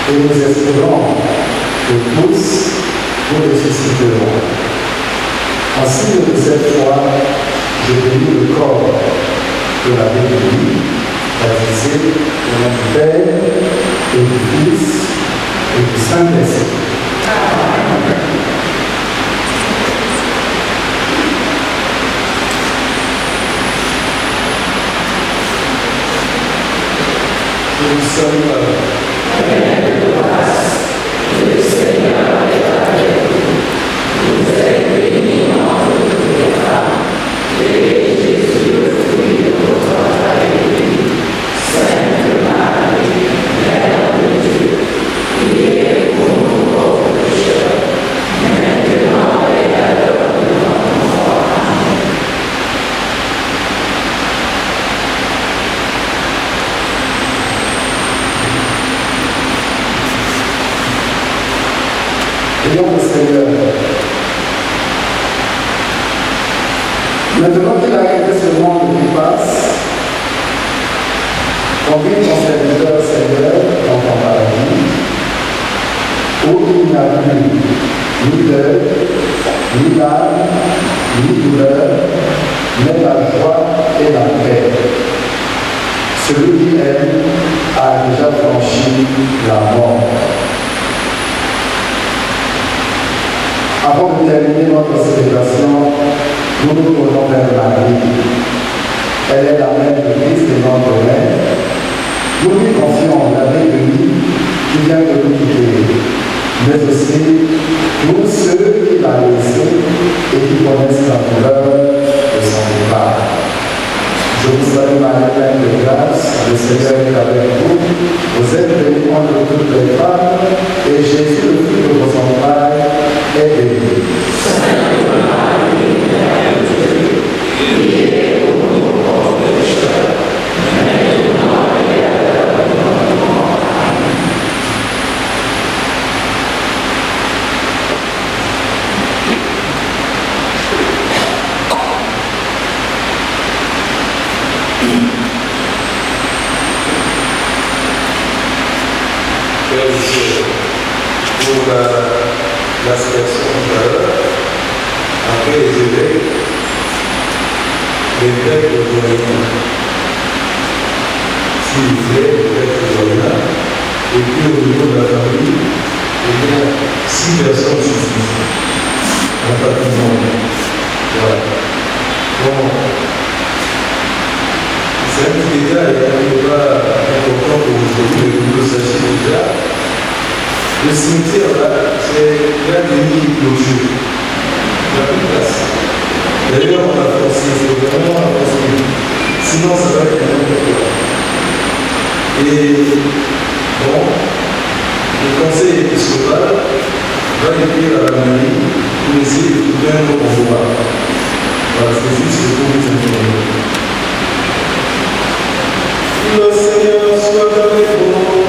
et nous espérons que tous vous ressusciteront. En signe de cette foi, je bénis le corps de la Bénédicte, baptisé au nom du Père et du Fils et du Saint-Esprit. Je vous salue. Le Seigneur est avec vous. Vous êtes bénie entre toutes les femmes, et Jésus, le fruit de votre entrailles, est béni. Sainte Marie, Mère de Dieu, priez pour nous pauvres pécheurs, maintenant et à l'heure de notre mort. Amen. Prions le Seigneur. Maintenant qu'il a quitté ce monde qui passe, conduis ton serviteur, Seigneur, dans ton paradis, où il n'y a plus ni deuil, ni larmes, ni douleur, mais la joie et la paix. Celui qui aime a déjà franchi la mort. Avant de terminer notre célébration, nous nous tournons vers Marie. Elle est la mère de Christ et notre mère. Nous lui confions la bénédiction qui vient de nous quitter, mais aussi tous ceux qui l'ont laissé et qui connaissent la douleur de son départ. Je vous salue Marie, pleine de grâce, le Seigneur est avec vous. Vous êtes bénie entre toutes les femmes, et Jésus, le fruit de vos entrailles, est béni. Sainte Marie, Mère de Dieu, priez pour nous pauvres pécheurs, maintenant et à l'heure de notre mort. Amen. Pour l'aspersion de valeur, après les évêques, les prêtres de doyens, s'il fait les prêtres de doyens, et puis au niveau de la famille, il y a 6 personnes suffisent. En pas tout le monde. Voilà. Bon. C'est un petit détail, il n'est pas important pour aujourd'hui, mais vous le sachez déjà. Le cimetière là, c'est là des nids clôturés. Il n'y a plus de place. D'ailleurs, on a forcé, c'est vraiment un forcé. Sinon, ça va être n'importe quoi. Et bon, le conseil épiscopal va écrire à la mairie pour essayer de trouver un autre endroit. Voilà, c'est juste pour vous informer. Le Seigneur soit avec vous.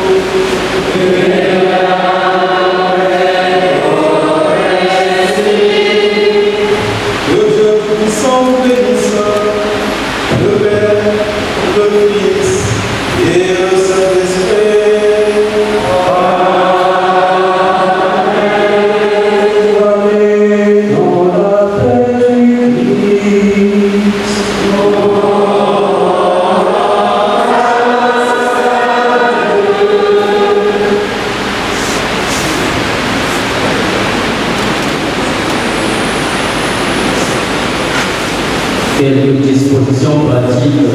Quelques dispositions pratiques.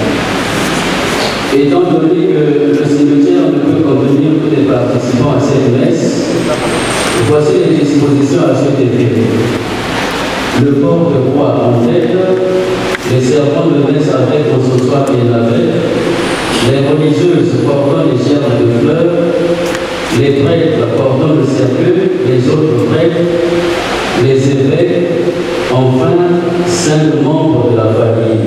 Étant donné que le cimetière ne peut contenir que des participants à cette messe, voici les dispositions à cet effet. Le port de croix en tête, les servants de messe avec encensoir et navette, les religieuses portant les germes de fleurs, les prêtres portant le cercueil, les autres prêtres, les évêques, enfin 5 membres de la famille.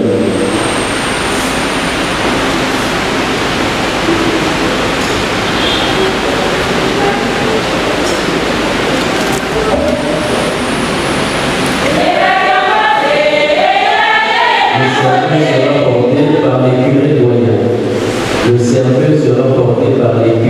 Le cercueil sera porté par les curés doyens. Le cercueil sera porté par les curés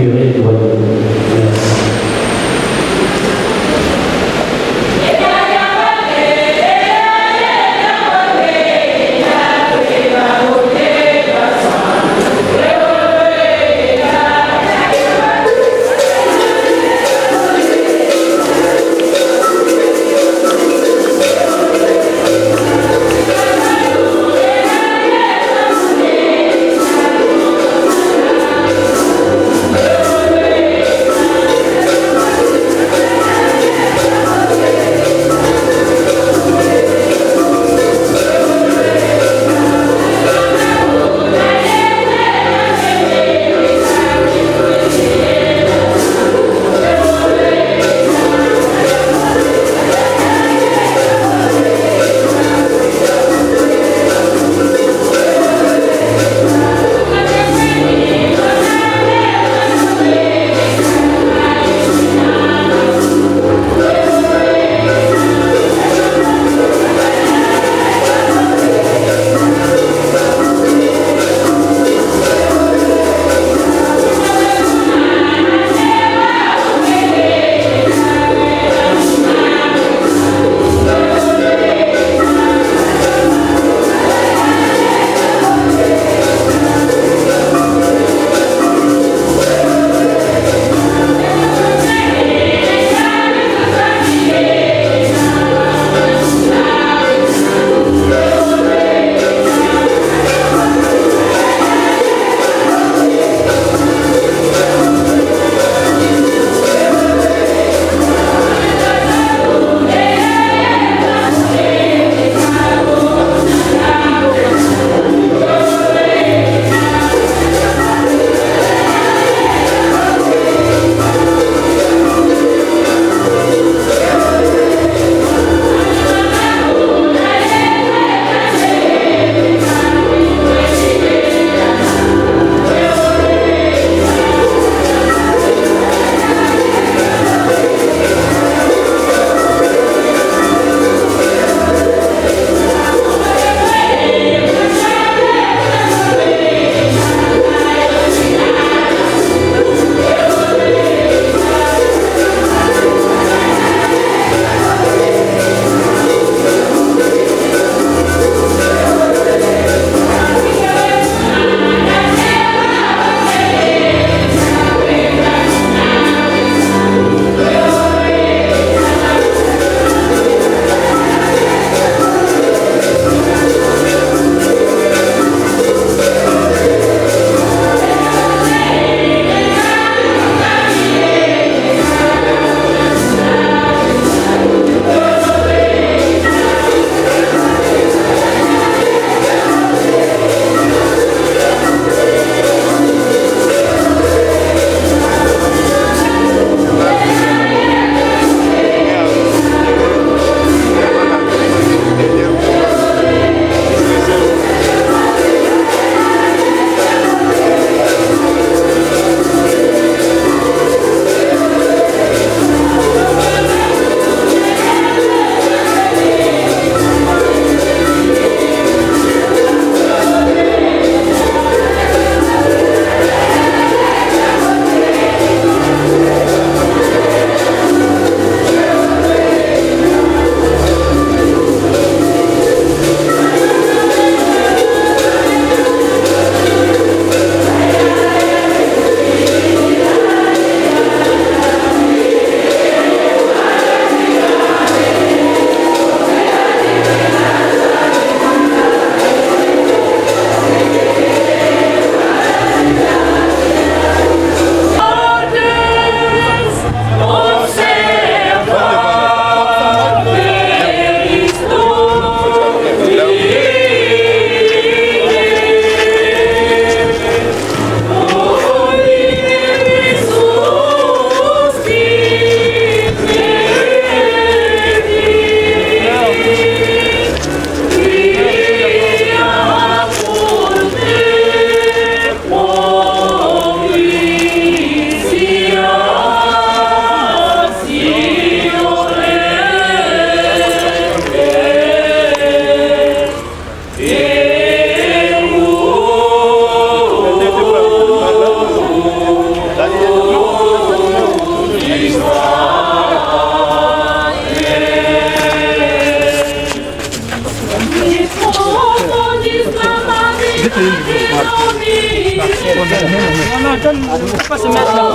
pas se mettre là.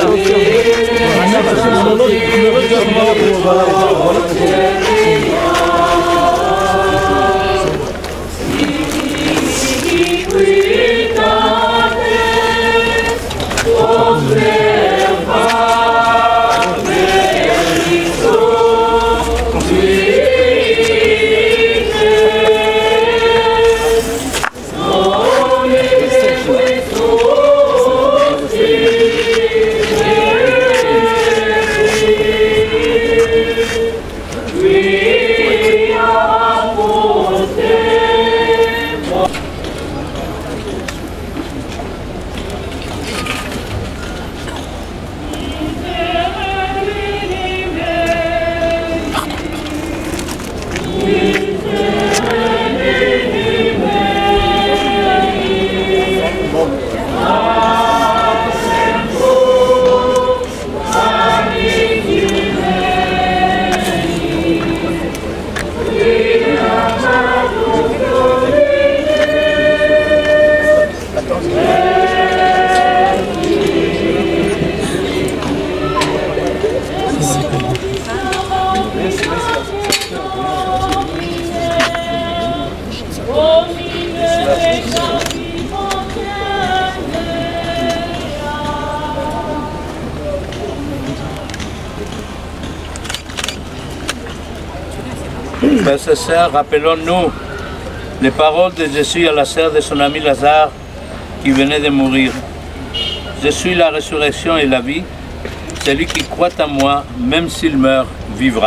Frères et sœurs, rappelons-nous les paroles de Jésus à la sœur de son ami Lazare qui venait de mourir. Je suis la résurrection et la vie. Celui qui croit en moi, même s'il meurt, vivra.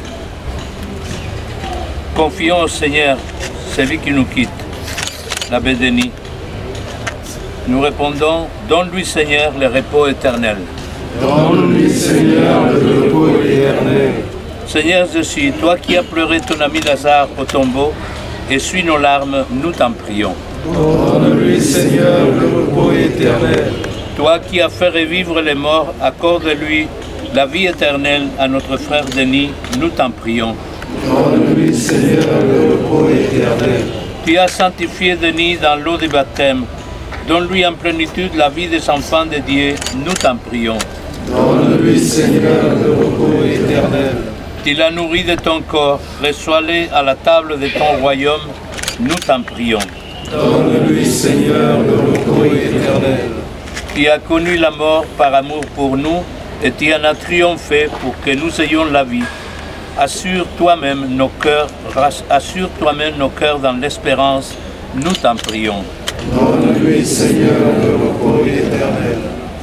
Confions au Seigneur, celui qui nous quitte. L'abbé Denis. Nous répondons, donne-lui Seigneur le repos éternel. Donne-lui Seigneur le repos éternel. Seigneur Jésus, toi qui as pleuré ton ami Lazare au tombeau, essuie nos larmes, nous t'en prions. Donne-lui Seigneur le repos éternel. Toi qui as fait revivre les morts, accorde-lui la vie éternelle à notre frère Denis, nous t'en prions. Donne-lui Seigneur le repos éternel. Tu as sanctifié Denis dans l'eau du baptême, donne-lui en plénitude la vie des enfants de Dieu, nous t'en prions. Donne-lui Seigneur le repos éternel. Tu l'as nourri de ton corps, reçois-le à la table de ton royaume, nous t'en prions. Donne-lui Seigneur le repos éternel. Tu as connu la mort par amour pour nous et tu en as triomphé pour que nous ayons la vie. Assure toi-même nos cœurs dans l'espérance, nous t'en prions. Donne-lui Seigneur le repos éternel.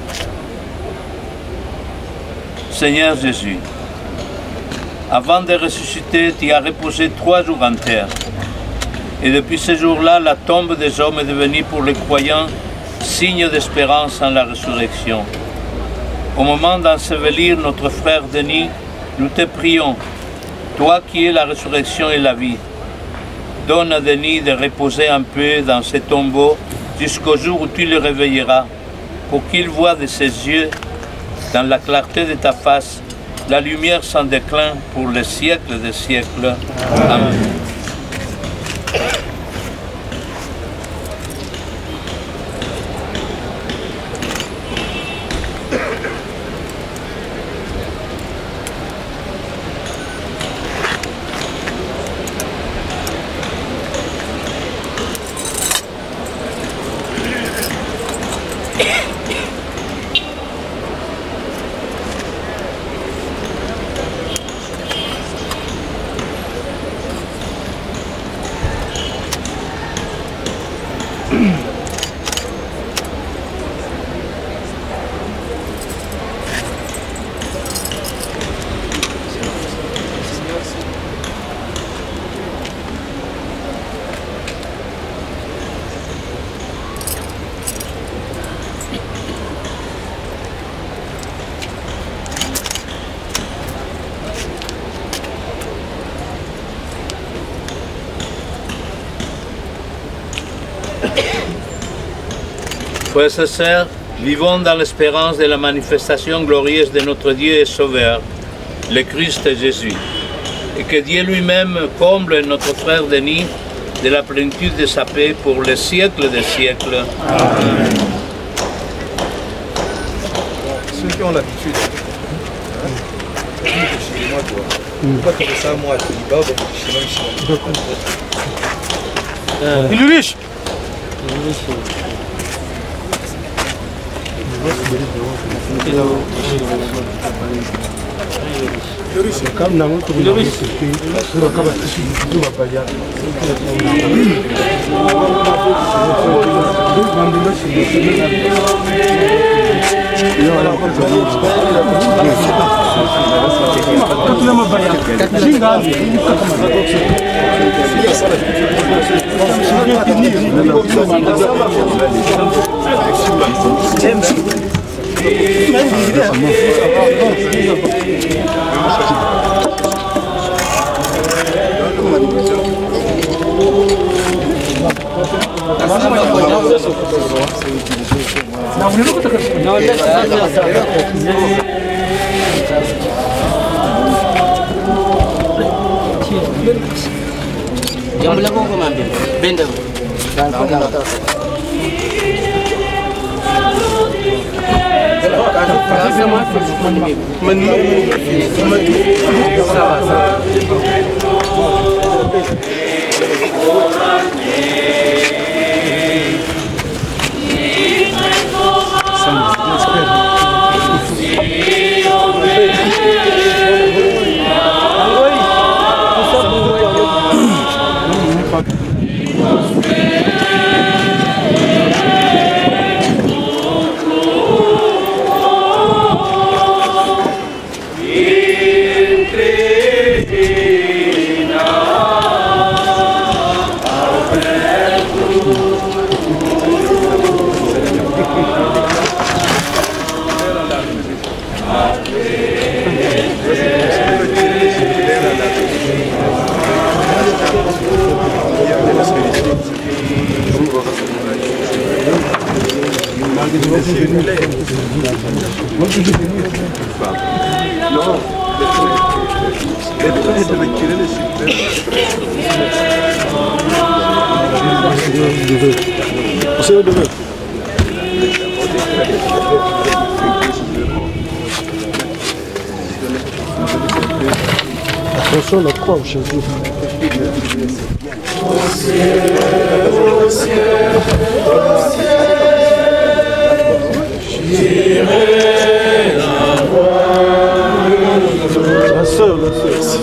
Seigneur Jésus, avant de ressusciter, tu as reposé 3 jours en terre. Et depuis ce jour-là, la tombe des hommes est devenue pour les croyants signe d'espérance en la résurrection. Au moment d'ensevelir notre frère Denis, nous te prions, toi qui es la résurrection et la vie, donne à Denis de reposer un peu dans ce tombeau jusqu'au jour où tu le réveilleras, pour qu'il voie de ses yeux, dans la clarté de ta face, la lumière sans déclin pour les siècles des siècles. Amen. Frères et sœurs, vivons dans l'espérance de la manifestation glorieuse de notre Dieu et Sauveur, le Christ Jésus. Et que Dieu lui-même comble notre frère Denis de la plénitude de sa paix pour les siècles des siècles. Amen. ceux qui ont l'habitude. Chez moi, toi. Pas comme ça, moi, tu dis, bah, il est riche. Yang belakang kau ambil. Benda. Attention, la croix au Jésus. La sœur, la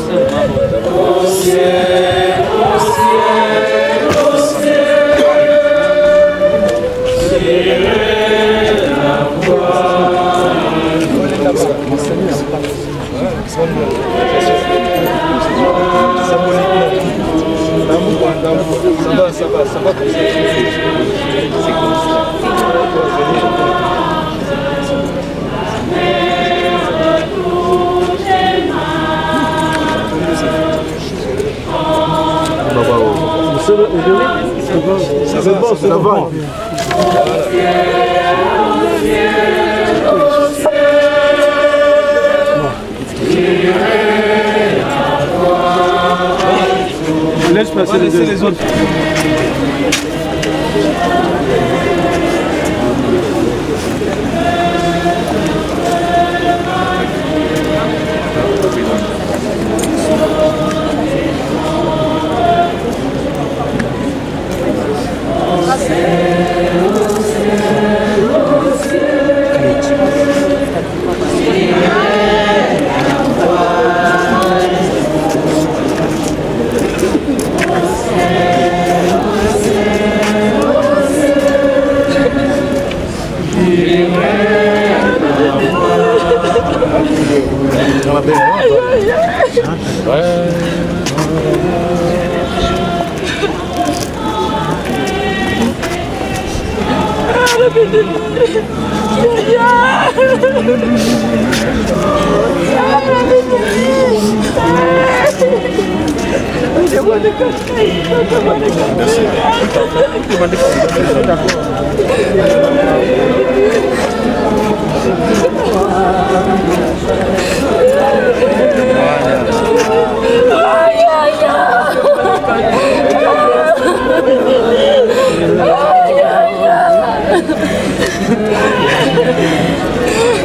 Ça va comme ça. C'est comme ça. C'est bon, c'est bon. Laisse passer les autres.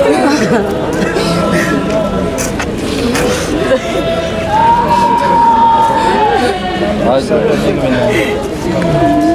Ah, ça va